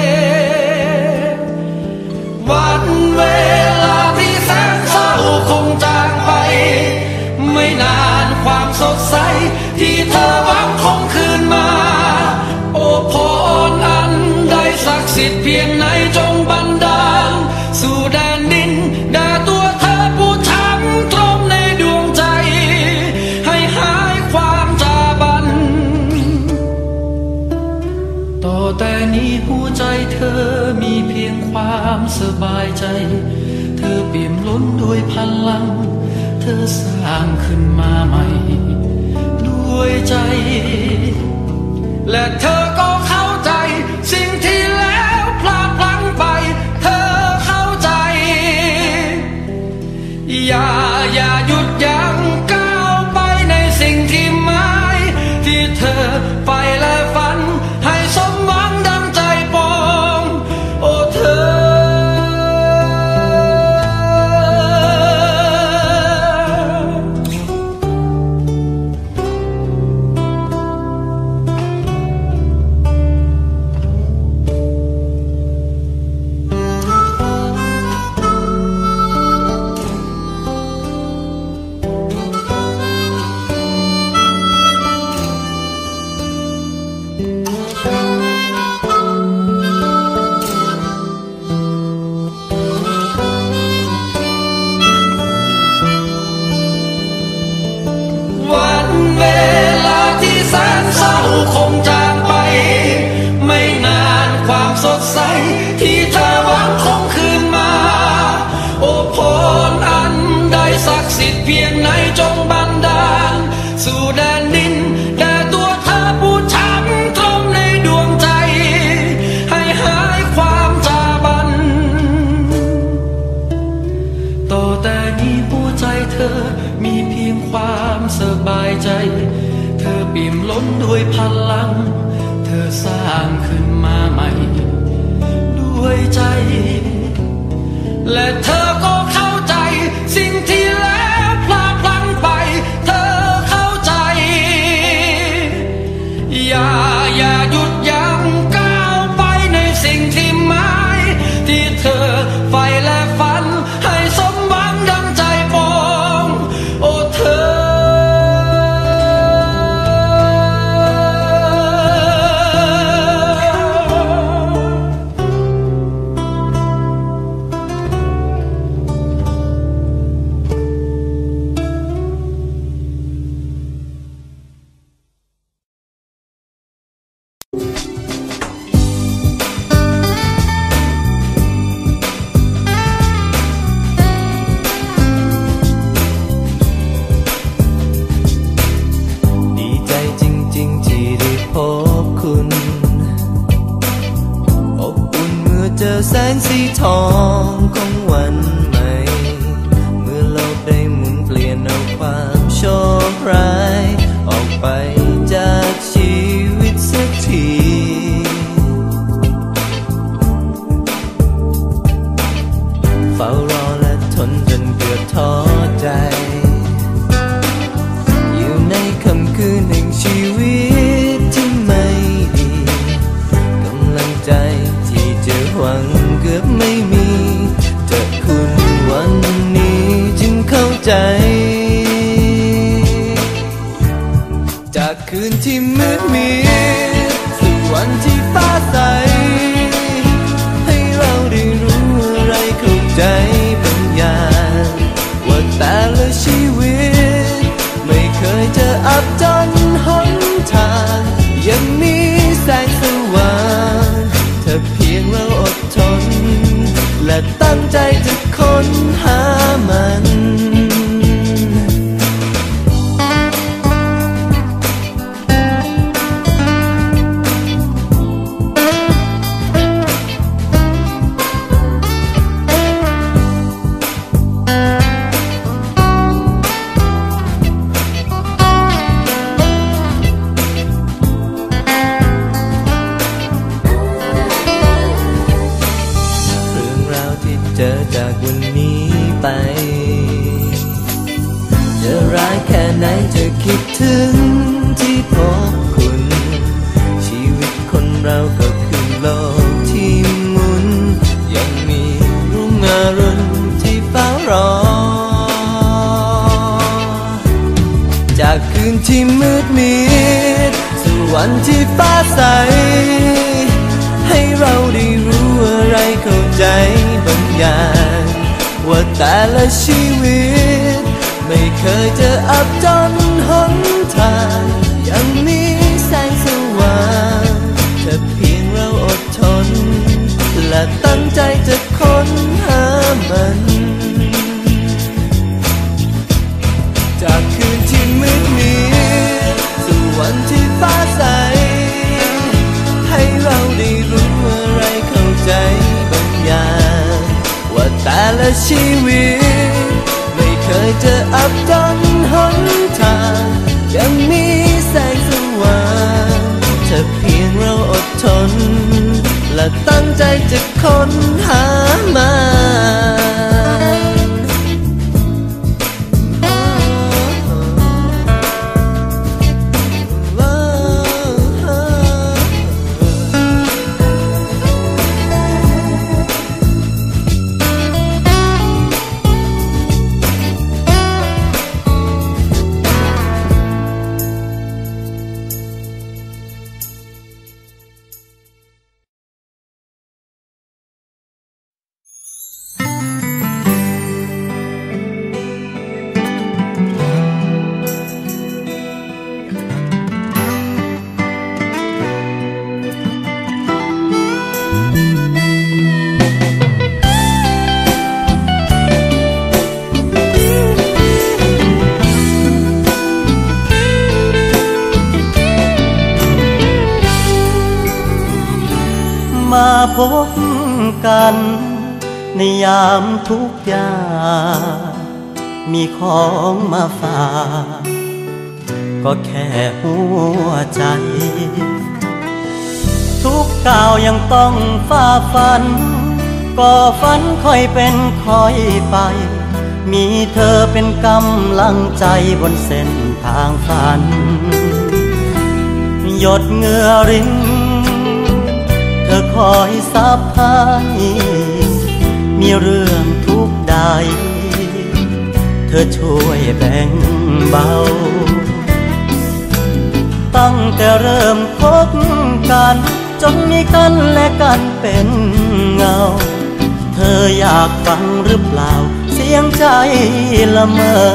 วันเวลาที่แสนเศร้าคงจางไปไม่นานความสดใสที่เธอหวังคงคืนมาโอ้พรอันใดศักดิ์สิทธิ์เพียงไหนจงบันดาลสู่แดนดินแด่ตัวเธอผู้ช้ำตรมในดวงใจให้หายความจาบันต่อแต่นี้หัวใจเธอมีเพียงความสบายใจเธอเปี่ยมล้นด้วยพลังเธอสร้างขึ้นมาใหม่ด้วยใจและเธอก็เข้าใจสิ่งที่แล้วพลาดพลั้งไปเธอเข้าใจอย่าอย่าหยุดยั้งก้าวไปในสิ่งที่หมายที่เธอไปและฝันให้สมหวังดังใจปองโอ้เธอคงจางไปไม่นานความสดใสที่เธอหวังคงคืนมาโอ้พรอันใดศักดิ์สิทธิ์เพียงไหนจงบันดาลสู่แดนดินแด่ตัวเธอผู้ช้ำตรมในดวงใจให้หายความจาบันต่อแต่นี้หัวใจเธอมีเพียงความสบายใจเธอเปี่ยมล้นด้วยพลังเธอสร้างขึ้นมาใหม่ด้วยใจและเธอก็เข้าใจสิ่งที่แล้วพลาดพลั้งไปเธอเข้าใจอย่าอย่าหยุดยั้งอแสงสีทองของวันใหม่เมื่อโลกได้หมุนเปลี่ยนเอาความโชคร้ายออกไปจากชีวิตสักทีเฝ้ารอและทนจนเกือบท้อใจอยู่ในค่ำคืนแห่งชีวิตที่ไม่ดีกำลังใจที่จะหวังเกือบไม่มีแต่คุณวันนี้จึงเข้าใจจากคืนที่มืดมิดสู่วันที่ฟ้าใสให้เราได้รู้อะไรเข้าใจบางอย่างว่าแต่ละชีวิตไม่เคยจะอับจนหนทางยังมีแสงสว่างถ้าเพียงเราอดทนและตั้งใจจะค้นหามันเจอจากวันนี้ไปจะร้ายแค่ไหนจะคิดถึงที่พบคุณชีวิตคนเราก็คือโลกที่หมุนยังมีรุ่งอรุณที่เฝ้ารอจากคืนที่มืดมิดสู่วันที่ฟ้าใสให้เราได้รู้อะไรเข้าใจบางอย่างว่าแต่ละชีวิตไม่เคยจะอับจนหนทางยังมีแสงสว่างถ้าเพียงเราอดทนและตั้งใจจะค้นหามันจากคืนที่มืดมิดสู่วันที่ฟ้าใสให้เราได้รู้อะไรเข้าใจบางอย่างว่าแต่ละชีวิตไม่เคยจะอับจนหนทางยังมีแสงสว่างถ้าเพียงเราอดทนและตั้งใจจะค้นหามันมาพบกันในยามทุกอย่างมีของมาฝากก็แค่หัวใจทุกก้าวยังต้องฝ่าฟันก็ฝันค่อยเป็นค่อยไปมีเธอเป็นกำลังใจบนเส้นทางฝันหยดเหงื่อรินเธอคอยซับให้มีเรื่องทุกข์ใดเธอช่วยแบ่งเบาตั้งแต่เริ่มคบกันจนมีกันและกันเป็นเงาเธออยากฟังหรือเปล่าเสียงใจละเมอ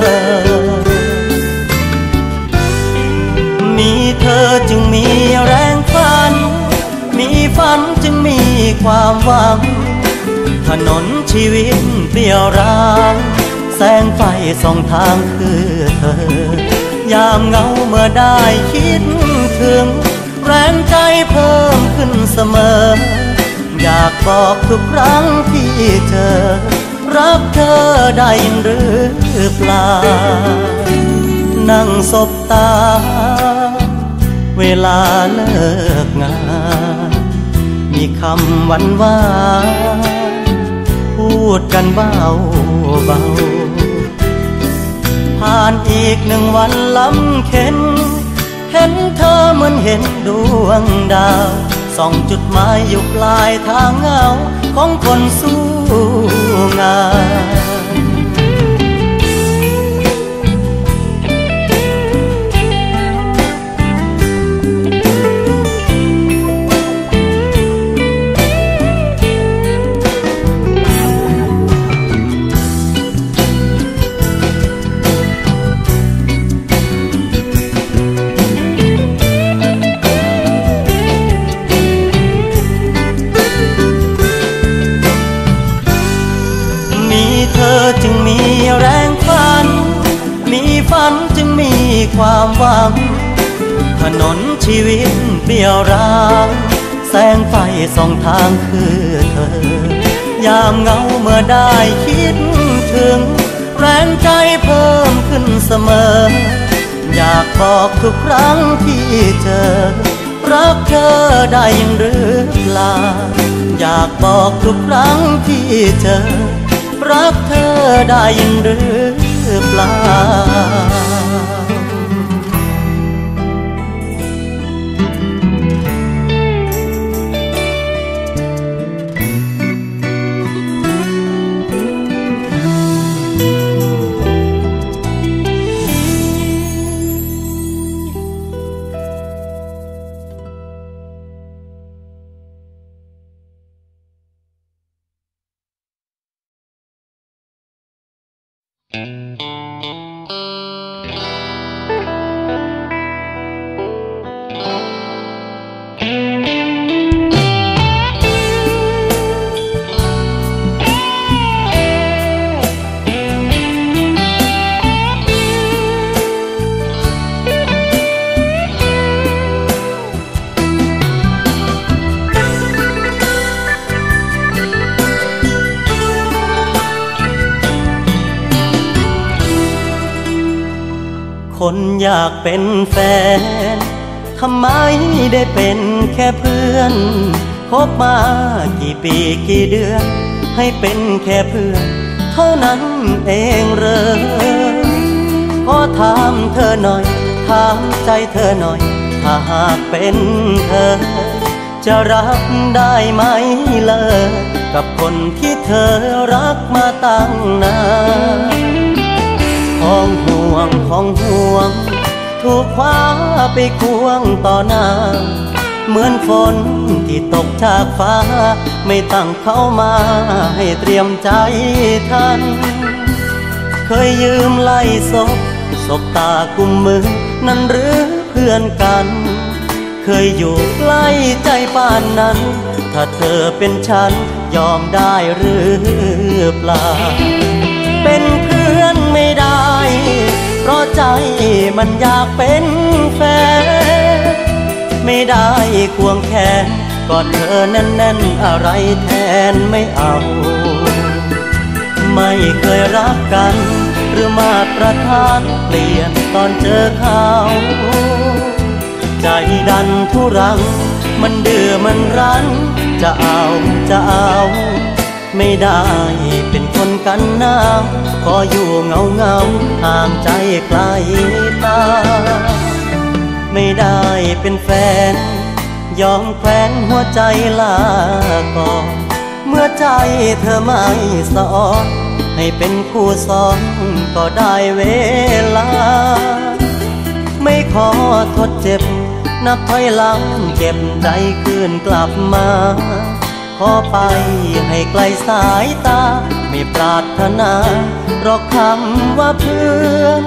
มีเธอจึงมีแรงฝันมีฝันจึงมีความหวังถนนชีวิตเปลี่ยวร้างแสงไฟส่องทางคือเธอยามเหงาเมื่อได้คิดถึงแรงใจเพิ่มขึ้นเสมออยากากบอกทุกครั้งที่เจอรักเธอได้หรือเปล่านั่งสบตาเวลาเลิกงานมีคำหวานหวานพูดกันเบาเบาผ่านอีกหนึ่งวันล้ำเข็นเห็นเธอเหมือนเห็นดวงดาวส่องจุดหมายอยู่ปลายทางเงาของคนสู้งานจึงมีแรงฝันมีฝันจึงมีความหวังถนนชีวิตเปลี่ยวร้างแสงไฟส่องทางคือเธอยามเหงาเมื่อได้คิดถึงแรงใจเพิ่มขึ้นเสมออยากบอกทุกครั้งที่เจอรักเธอได้หรือเปล่าอยากบอกทุกครั้งที่เจอรักเธอได้หรือเปล่าคนอยากเป็นแฟนทำไมได้เป็นแค่เพื่อนคบมากี่ปีกี่เดือนให้เป็นแค่เพื่อนเท่านั้นเองเหรอขอถามเธอหน่อยถามใจเธอหน่อยถ้าหากเป็นเธอจะรับได้ไหมล่ะกับคนที่เธอรักมาตั้งนานของห่วงของห่วงถูกคว้าไปควงต่อหน้าเหมือนฝนที่ตกจากฟ้าไม่ตั้งเข้ามาให้เตรียมใจทันเคยยืมไล่ศพศพตากุมมือนั่นหรือเพื่อนกันเคยอยู่ใกล้ใจป่านนั้นถ้าเธอเป็นฉันยอมได้หรือเปล่าเป็นเพื่อนไม่ได้เพราะใจมันอยากเป็นแฟนไม่ได้ควงแขนกอดเธอแน่นๆอะไรแทนไม่เอาไม่เคยรักกันหรือมาตรฐานเปลี่ยนตอนเจอเขาใจดันทุรังมันดื้อมันรั้นจะเอาจะเอาไม่ได้เป็นคนกันหนาวขออยู่เงาเงาห่างใจไกลตาไม่ได้เป็นแฟนยอมแขวนหัวใจลาก่อนเมื่อใจเธอไม่สอนให้เป็นคู่สอนก็ได้เวลาไม่ขอทดเจ็บนับถอยหลังเก็บใจคืนกลับมาขอไปให้ไกลสายตาไม่ปรารถนาหรอกคำว่าเพื่อน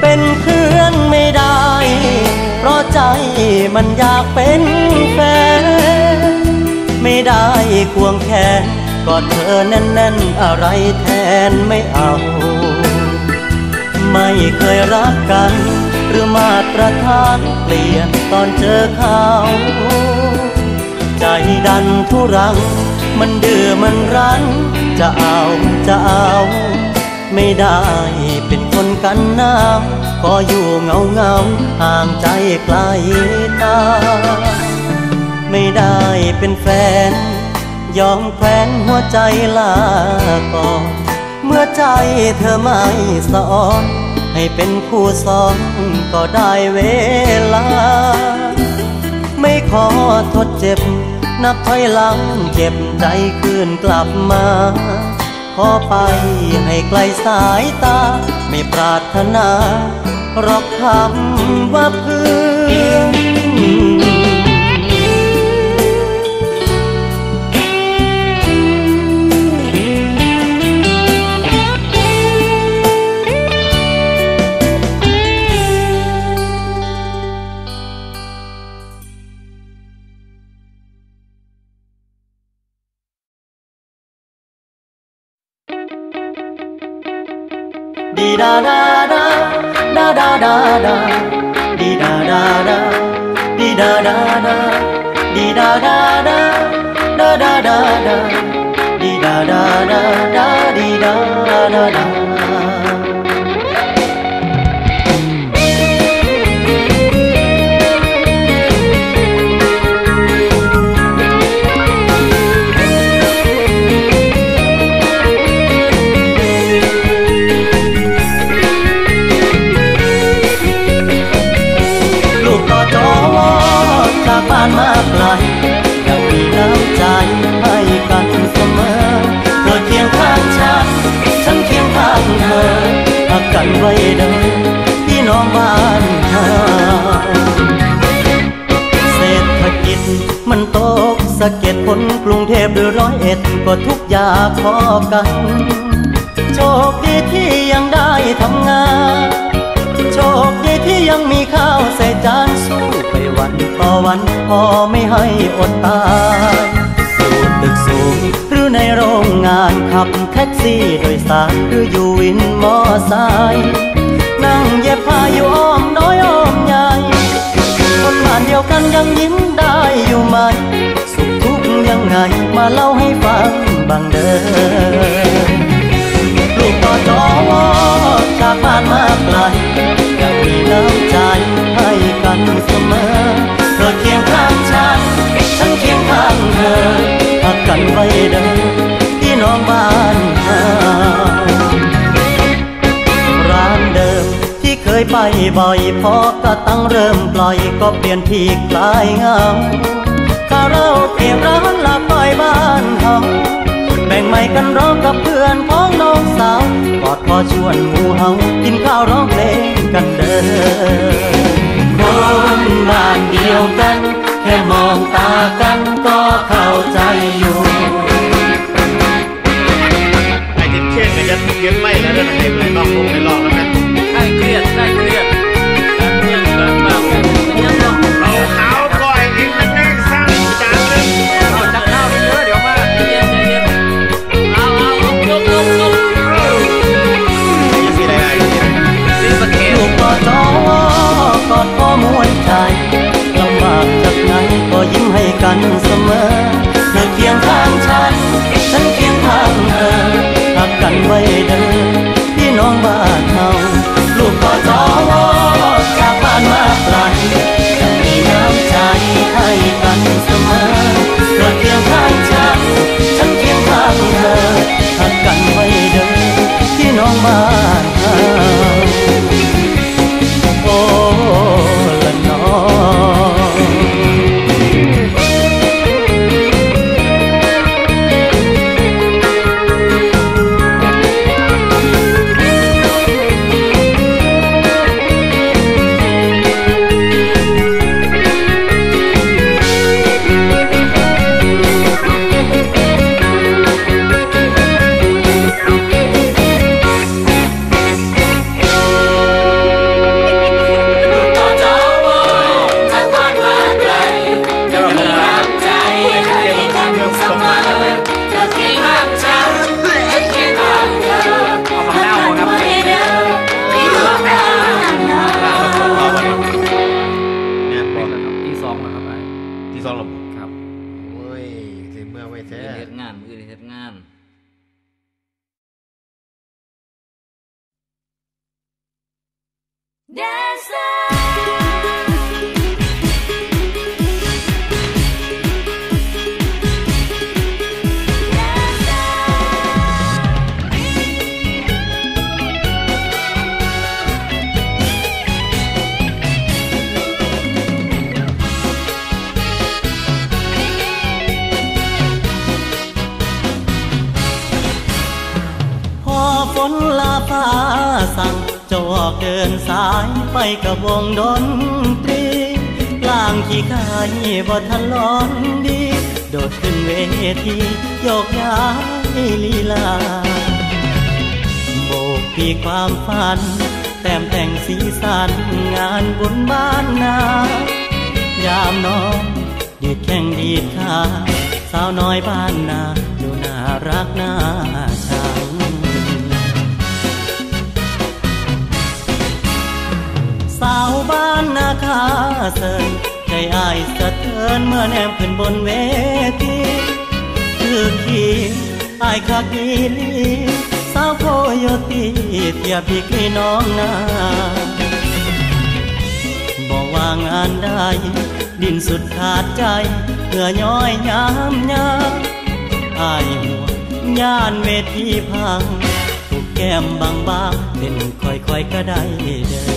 เป็นเพื่อนไม่ได้เพราะใจมันอยากเป็นแฟนไม่ได้ควงแขนกอดเธอแน่นๆอะไรแทนไม่เอาไม่เคยรักกันหรือมาตรฐานเปลี่ยนตอนเจอเขาใจดันทุรังมันดื้อมันรั้นจะเอาจะเอาไม่ได้เป็นคนกันหนาวก็อยู่เงาเงาห่างใจไกลตาไม่ได้เป็นแฟนยอมแขวนหัวใจลาก่อนเมื่อใจเธอไม่สอนให้เป็นคู่สองก็ได้เวลาไม่ขอทดเจ็บนับถอยหลังเก็บใจคืนกลับมาขอไปให้ไกลสายตาไม่ปรารถนารอกคำว่าเพื่อนดีดาดาดาดาดาดาดาดีดาดาดาดีดาดาดาดีดาดาดาดาดาดาดาดีดาดาดาดาดีดาดาดาจากบ้านมาไกลยังมีน้ำใจให้กันเสมอเธอเคียงข้างฉันฉันเคียงข้างเธอรักกันไว้เดินพี่น้องบ้านเธอเศรษฐกิจมันตกสะเก็ดคนกรุงเทพหรือร้อยเอ็ดก็ทุกอย่างพอกันโชคดีที่ยังได้ทำงานโชคดีที่ยังมีข้าวใส่จานสู้ไปวันต่อวันพอไม่ให้อดตายอยู่ตึกสูงหรือในโรงงานขับแท็กซี่โดยสารหรืออยู่วินมอไซค์นั่งเย็บผ้าอยู่อ้อมน้อยอ้อมใหญ่คนบ้านเดียวกันยังยิ้มได้อยู่ไหมสุขทุกข์ยังไงมาเล่าให้ฟังบ้างเด้อลูกต่อจอวอจากบ้านมาไกลยังมีน้ำใจให้กันเสมอเธอเคียงข้างฉันฉันเคียงข้างเธอรักกันไว้เดินพี่น้องบ้านเธอร้านเดิมที่เคยไปบ่อยพอกระตั้งเริ่มปล่อยก็เปลี่ยนที่กลายเงาคาราโอเกะร้านละต้อยบ้านเฮาแบ่งไม่กันร้องกับเพื่อนของน้องสาวกอดคอชวนหมู่เฮากินข้าวร้องเพลงกันเด้อคนบ้านเดียวกันแค่มองตากันก็เข้าใจอยู่ไอ้ติดเช่นก็จะเขียนไม่แล้วนะให้ไปลองลงไปลองแล้วนะใช่เครียดใช่เครียดการเมืองเกิดมากเราขาวก่อยอีกนั่นเองสร้างจานนึงเอาจักข้าวไปเยอะเดี๋ยวมาเย็นเย็นเอาเอาลงลงลงลงสีอะไรสีสะเก็ดลูกกอดจอกอดพ่อมวนใจลำบากจากไหนก็ยิ้มให้กันเสมอเธอเคียงข้างฉันฉันเคียงข้างเธอรักกันไว้เดินพี่น้องบ้านเฮาลูกกอดจอจากบ้านมาไกลยังมีน้ำใจให้กันเสมอเธอเคียงข้างฉันฉันเคียงข้างเธอรักกันไว้เดินพี่น้องบ้านเฮาโอ้ละน้องฝนลาฟ้าสั่งจะออกเดินสายไปกับวงดนตรีกลางขี้ขายบ่ทันร้อนดีโดดขึ้นเวทีโยกย้ายลีลาโบกปีความฝันแต้มแต่งสีสันงานบุญบ้านนายามน้องดีดแข่งดีดขาสาวน้อยบ้านนาดูน่ารักน่าชังสาวบ้านนาคาเซินใจอ้ายสะเทือนเมื่อแนมขึ้นบนเวทีคือขี้อ้ายคักอีหลีสาวโคโยตีเทียบพี่กี่น้องนาบอกว่างานได้ดินสุดขาดใจเพื่อย้อยย้ำยาอ้ายหัวย่านเวทีพังถูกแก้มบางๆเป็นค่อยๆก็ได้เด้อ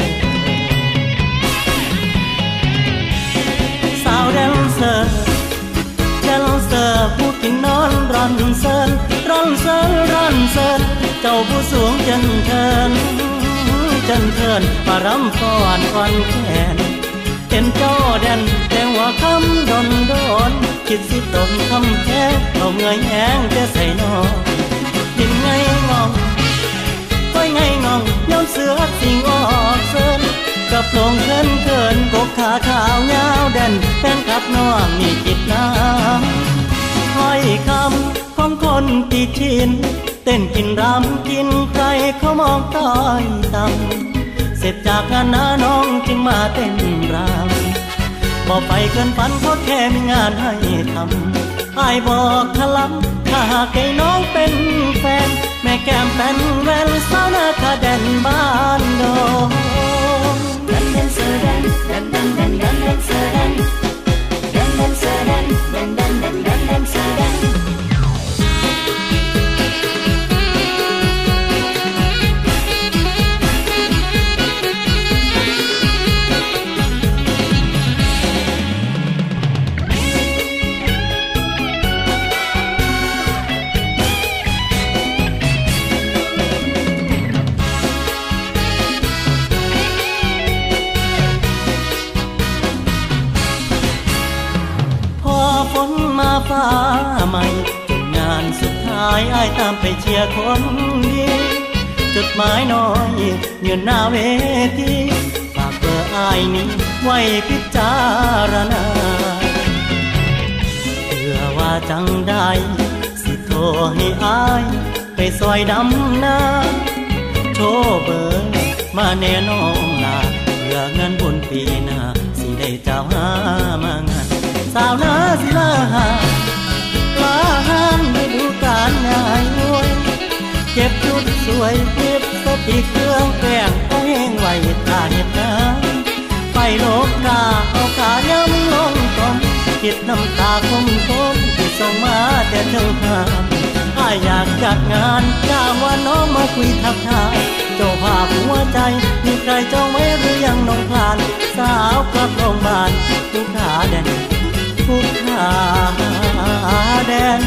สาวแดนเซอร์แดนเซอร์ผู้ทิ้งนอนรันเซินรันเซินรันเซินเจ้าผู้สูงจันเทินจันเทินปารำฟ้อนควันแขนเป็นเจ้าแดนแต่ว่าคำดนโดนคิดสิตนคำแท้เอาเงยแห้งจะใส่นอนกินไงงองก้อยไงงองย้อนเสือสิงออกเซินกับลงเคินเคินกกขาขาวยาวแดนแฟนขับน้องมีจิตน้ำห้อยคำของคนติดชินเต้นกินรำกินใครเขามองต้อยต่ำเสร็จจากงานน้าน้องจึงมาเต้นรำบอกไปเกินฝันเพราะแค่มีงานให้ทำอ้ายบอกทะลำถ้าหากให้น้องเป็นแฟนแม่แก้มเป็นแว่นสาวนาคาแดนบ้านโดดันดันเสือดันดันดันดันดันดันเสือดันดันดันเสือดันดันดันดันดันดันเสือดันมาฟ้าใหม่จบงานสุดท้ายอ้ายตามไปเชียร์คนดีจดหมายน้อยยืนหน้าเวทีฝากเบอร์อ้ายนี้ไว้พิจารณาเพื่อว่าจังได้สิโทรให้อ้ายไปซอยดำนาโชว์เบอร์มาแน่น้องลาเพื่อเงินบุญปีหน้าสิได้เจ้าหามางานสาวนาศิลาหาลาห้ามได้ดูการงานมวยเก็บชุดสวยเก็บสติเครื่องแป้งเอาแห้งไว้ตาเห็ดน้ำไปโลกกาเอาขาย้ำลงตมคิดน้ำตาคมคมที่ส่งมาแต่เธอหามอ้ายอยากจัดงานจ้างว่าน้องมาคุยทักทายเจ้าภาพหัวใจมีใครจองไว้หรือยังน้องผ่านสาวกลับโรงพยาบาลผู้ขาแดนผู้ขาแดน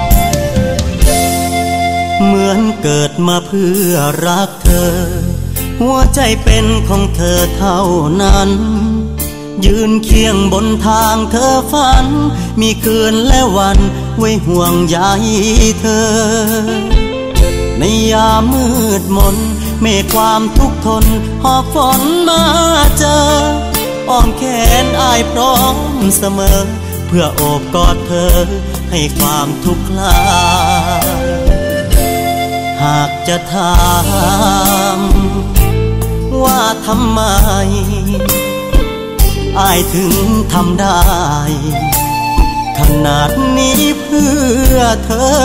เกิดมาเพื่อรักเธอหัวใจเป็นของเธอเท่านั้นยืนเคียงบนทางเธอฝันมีคืนและวันไว้ห่วงใยเธอในยามมืดมนเมฆความทุกข์ทนหอบฝนมาเจออ้อมแขนอ้ายพร้อมเสมอเพื่อโอบกอดเธอให้ความทุกข์คลายหากจะถามว่าทำไมอ้ายถึงทำได้ขนาดนี้เพื่อเธอ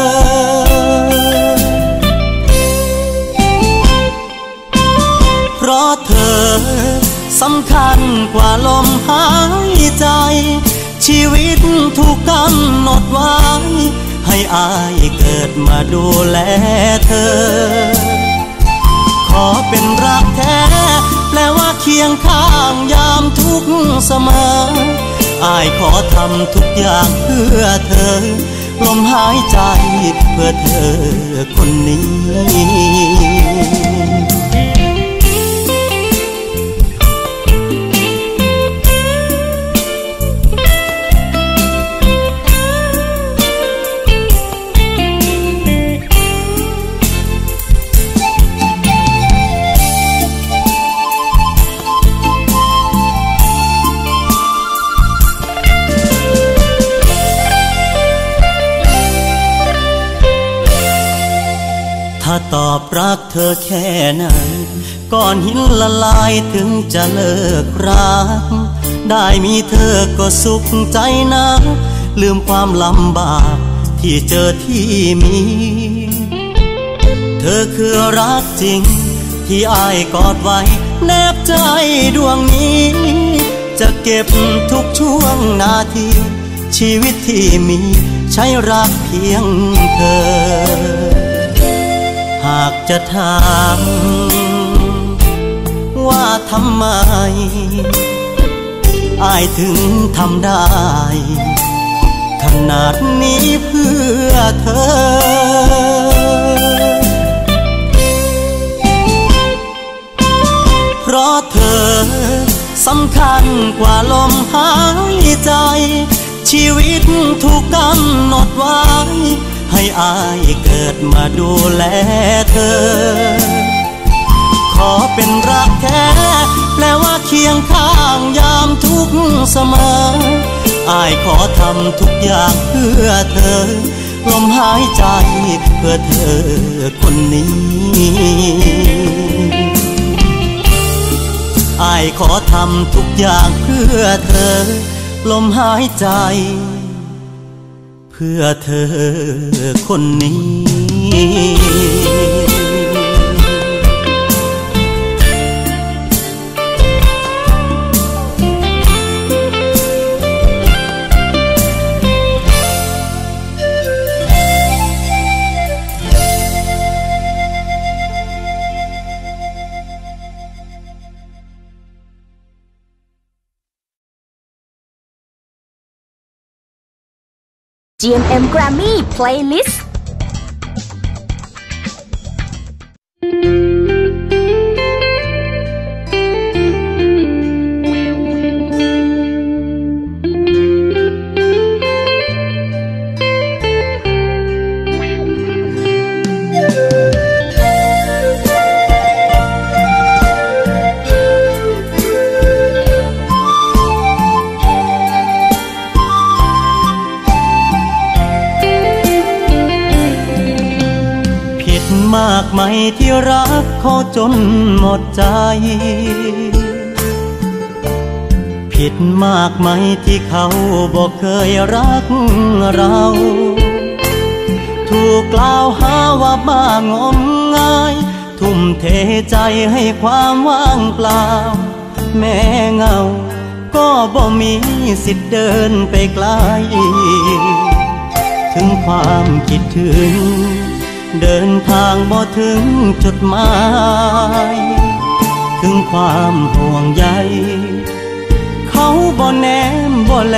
เพราะเธอสำคัญกว่าลมหายใจชีวิตถูกกำหนดไว้ให้อ้ายเกิดมาดูแลเธอขอเป็นรักแท้แปลว่าเคียงข้างยามทุกเสมออ้ายขอทำทุกอย่างเพื่อเธอลมหายใจเพื่อเธอคนนี้ถ้าตอบรักเธอแค่ไหนก้อนหินละลายถึงจะเลิกรักได้มีเธอก็สุขใจนะลืมความลำบากที่เจอที่มีเธอคือรักจริงที่อ้ายกอดไว้แนบใจดวงนี้จะเก็บทุกช่วงนาทีชีวิตที่มีใช้รักเพียงเธอหากจะถามว่าทำไมอ้ายถึงทำได้ขนาดนี้เพื่อเธอเพราะเธอสำคัญกว่าลมหายใจชีวิตถูกกำหนดไว้ให้อ้ายเกิดมาดูแลเธอขอเป็นรักแท้แปลว่าเคียงข้างยามทุกเสมออ้ายขอทำทุกอย่างเพื่อเธอลมหายใจเพื่อเธอคนนี้อ้ายขอทำทุกอย่างเพื่อเธอลมหายใจเพื่อเธอคนนี้จี เอ็ม เอ็ม Grammy Playlist มากไหมที่รักเขาจนหมดใจผิดมากไหมที่เขาบอกเคยรักเราถูกกล่าวหาว่าบ้างมงายทุ่มเทใจให้ความว่างเปล่าแม้เงาก็บ่มีสิทธิ์เดินไปไกลถึงความคิดถึงเดินทางบ่ถึงจุดหมายถึงความห่วงใยเขาบ่แนมบ่แล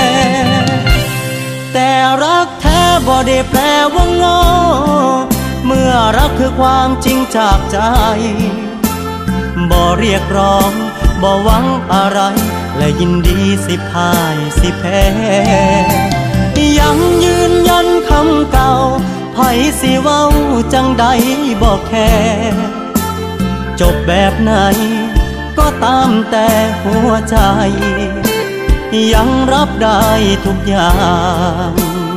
แต่รักแท้บ่ได้แปลว่าโง่เมื่มื่อรักคือความจริงจากใจบ่เรียกร้องบ่หวังอะไรและยินดีสิพ่ายสิแพ้ยังยืนยันคำเก่าไผสิเว้าจังใดบ่แค่จบแบบไหนก็ตามแต่หัวใจยังรับได้ทุกอย่าง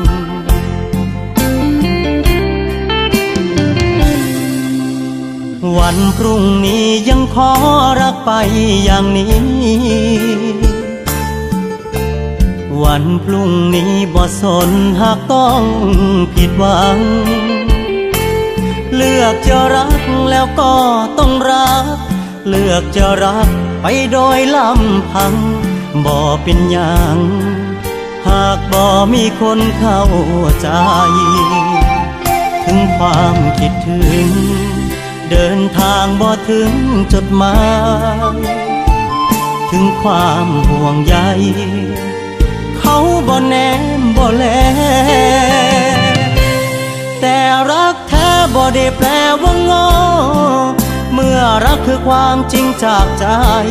วันพรุ่งนี้ยังขอรักไปอย่างนี้วันพรุ่งนี้บ่สนหากต้องผิดหวังเลือกจะรักแล้วก็ต้องรักเลือกจะรักไปโดยลำพังบ่เป็นอย่างหากบ่มีคนเข้าใจถึงความคิดถึงเดินทางบ่ถึงจุดหมายถึงความห่วงใยเขาบ่แนมบ่แลแต่รักแท้บ่ได้แปลว่างอเมื่อรักคือความจริงจากใจ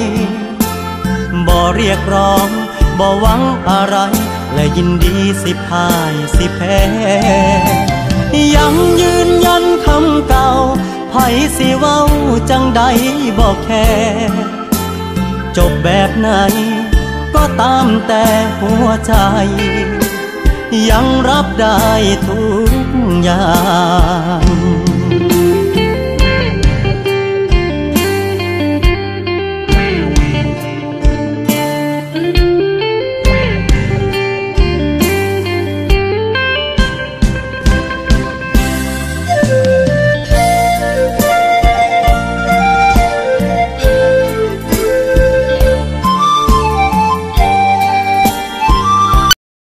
บ่เรียกร้องบ่หวังอะไรและยินดีสิพ่ายสิแพ้ยังยืนยันคำเก่าไผสิเว้าจังใดบ่แค่จบแบบไหนก็ตามแต่หัวใจยังรับได้ทุกอย่าง